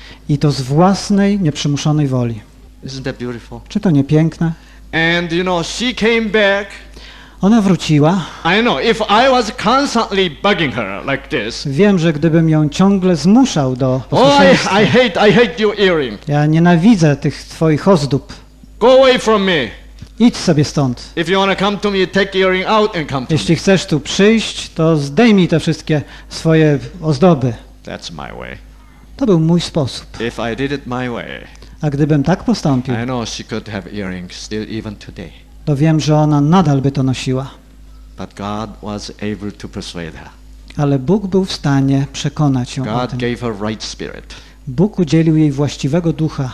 I to z własnej, nieprzymuszonej woli. Isn't that beautiful? Czy to nie piękne? And you know, she came back. Ona wróciła. I know, if I was constantly bugging her like this, Wiem, że gdybym ją ciągle zmuszał do oh, I, posłuszeństwa. I hate, I hate your earring. Ja nienawidzę tych twoich ozdób. Go away from me. Idź sobie stąd. If you want to come to me, take earring out and come to Jeśli me. chcesz tu przyjść, to zdejmij te wszystkie swoje ozdoby. That's my way. To był mój sposób. If I did it my way, A gdybym tak postąpił, I know she could have earrings still even today. to wiem, że ona nadal by to nosiła. But God was able to persuade her. Ale Bóg był w stanie przekonać ją o God tym. gave her right spirit, Bóg udzielił jej właściwego ducha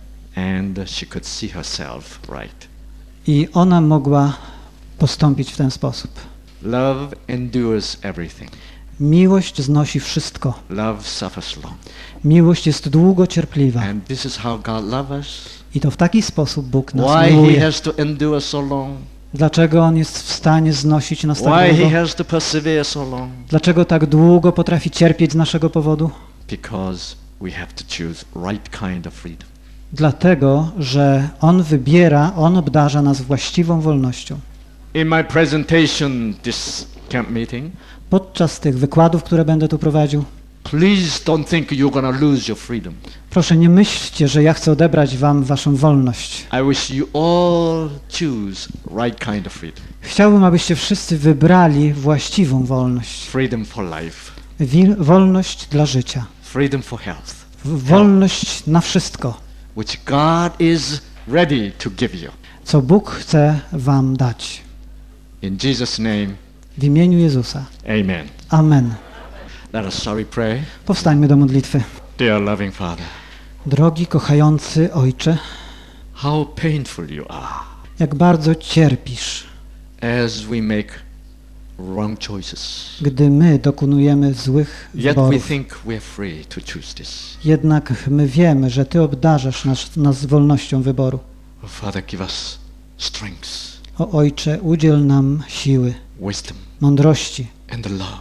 and she could see herself right. i ona mogła postąpić w ten sposób. Love endures everything. Miłość znosi wszystko. Love suffers long. Miłość jest długo cierpliwa. And this is how God loves us. I to w taki sposób Bóg nas Why He miłuje. has to endure so long. Dlaczego On jest w stanie znosić nas tak Why He długo? has to persevere so long. Dlaczego tak długo potrafi cierpieć z naszego powodu? Because we have to choose right kind of freedom. Dlatego, że On wybiera, On obdarza nas właściwą wolnością. In my presentation this camp meeting, Podczas tych wykładów, które będę tu prowadził, please don't think you're going to lose your freedom. proszę nie myślcie, że ja chcę odebrać wam waszą wolność. I wish you all choose right kind of freedom. Chciałbym, abyście wszyscy wybrali właściwą wolność. Freedom for life. Wil- wolność dla życia. Freedom for health. W- Wolność na wszystko, Which God is ready to give you. co Bóg chce wam dać. In Jesus' name, W imieniu Jezusa. amen. Amen. Let us sorry pray. Powstańmy do modlitwy. Dear loving Father, Drogi, kochający Ojcze, how painful you are jak bardzo cierpisz, as we make wrong choices. gdy my dokonujemy złych Yet we wyborów. think we're free to choose this. Jednak my wiemy, że Ty obdarzasz nas, nas wolnością wyboru. Oh, Father, give us strength, O Ojcze, udziel nam siły, wisdom, mądrości and the love i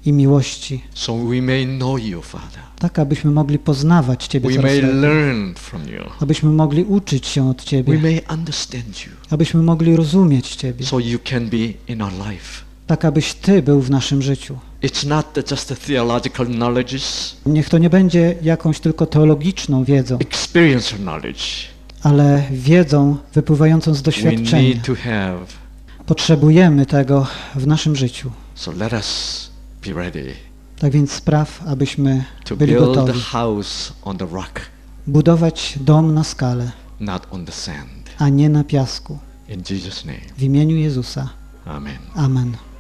i miłości, so we may know you, Father. tak abyśmy mogli poznawać Ciebie We coraz may lepiej, learn from you. abyśmy mogli uczyć się od We Ciebie, may understand you, abyśmy mogli rozumieć Ciebie, so you can be in our life. tak abyś Ty był w naszym życiu. It's not the- just the theological knowledges, Niech to nie będzie jakąś tylko teologiczną wiedzą, experiential knowledge. ale wiedzą wypływającą z We doświadczenia. need to have. Potrzebujemy tego w naszym życiu. So let us be ready Tak więc spraw, abyśmy to byli build gotowi the house on the rock, budować dom na skalę, not on the sand. a nie na piasku. In Jesus' name, W imieniu Jezusa. amen. Amen.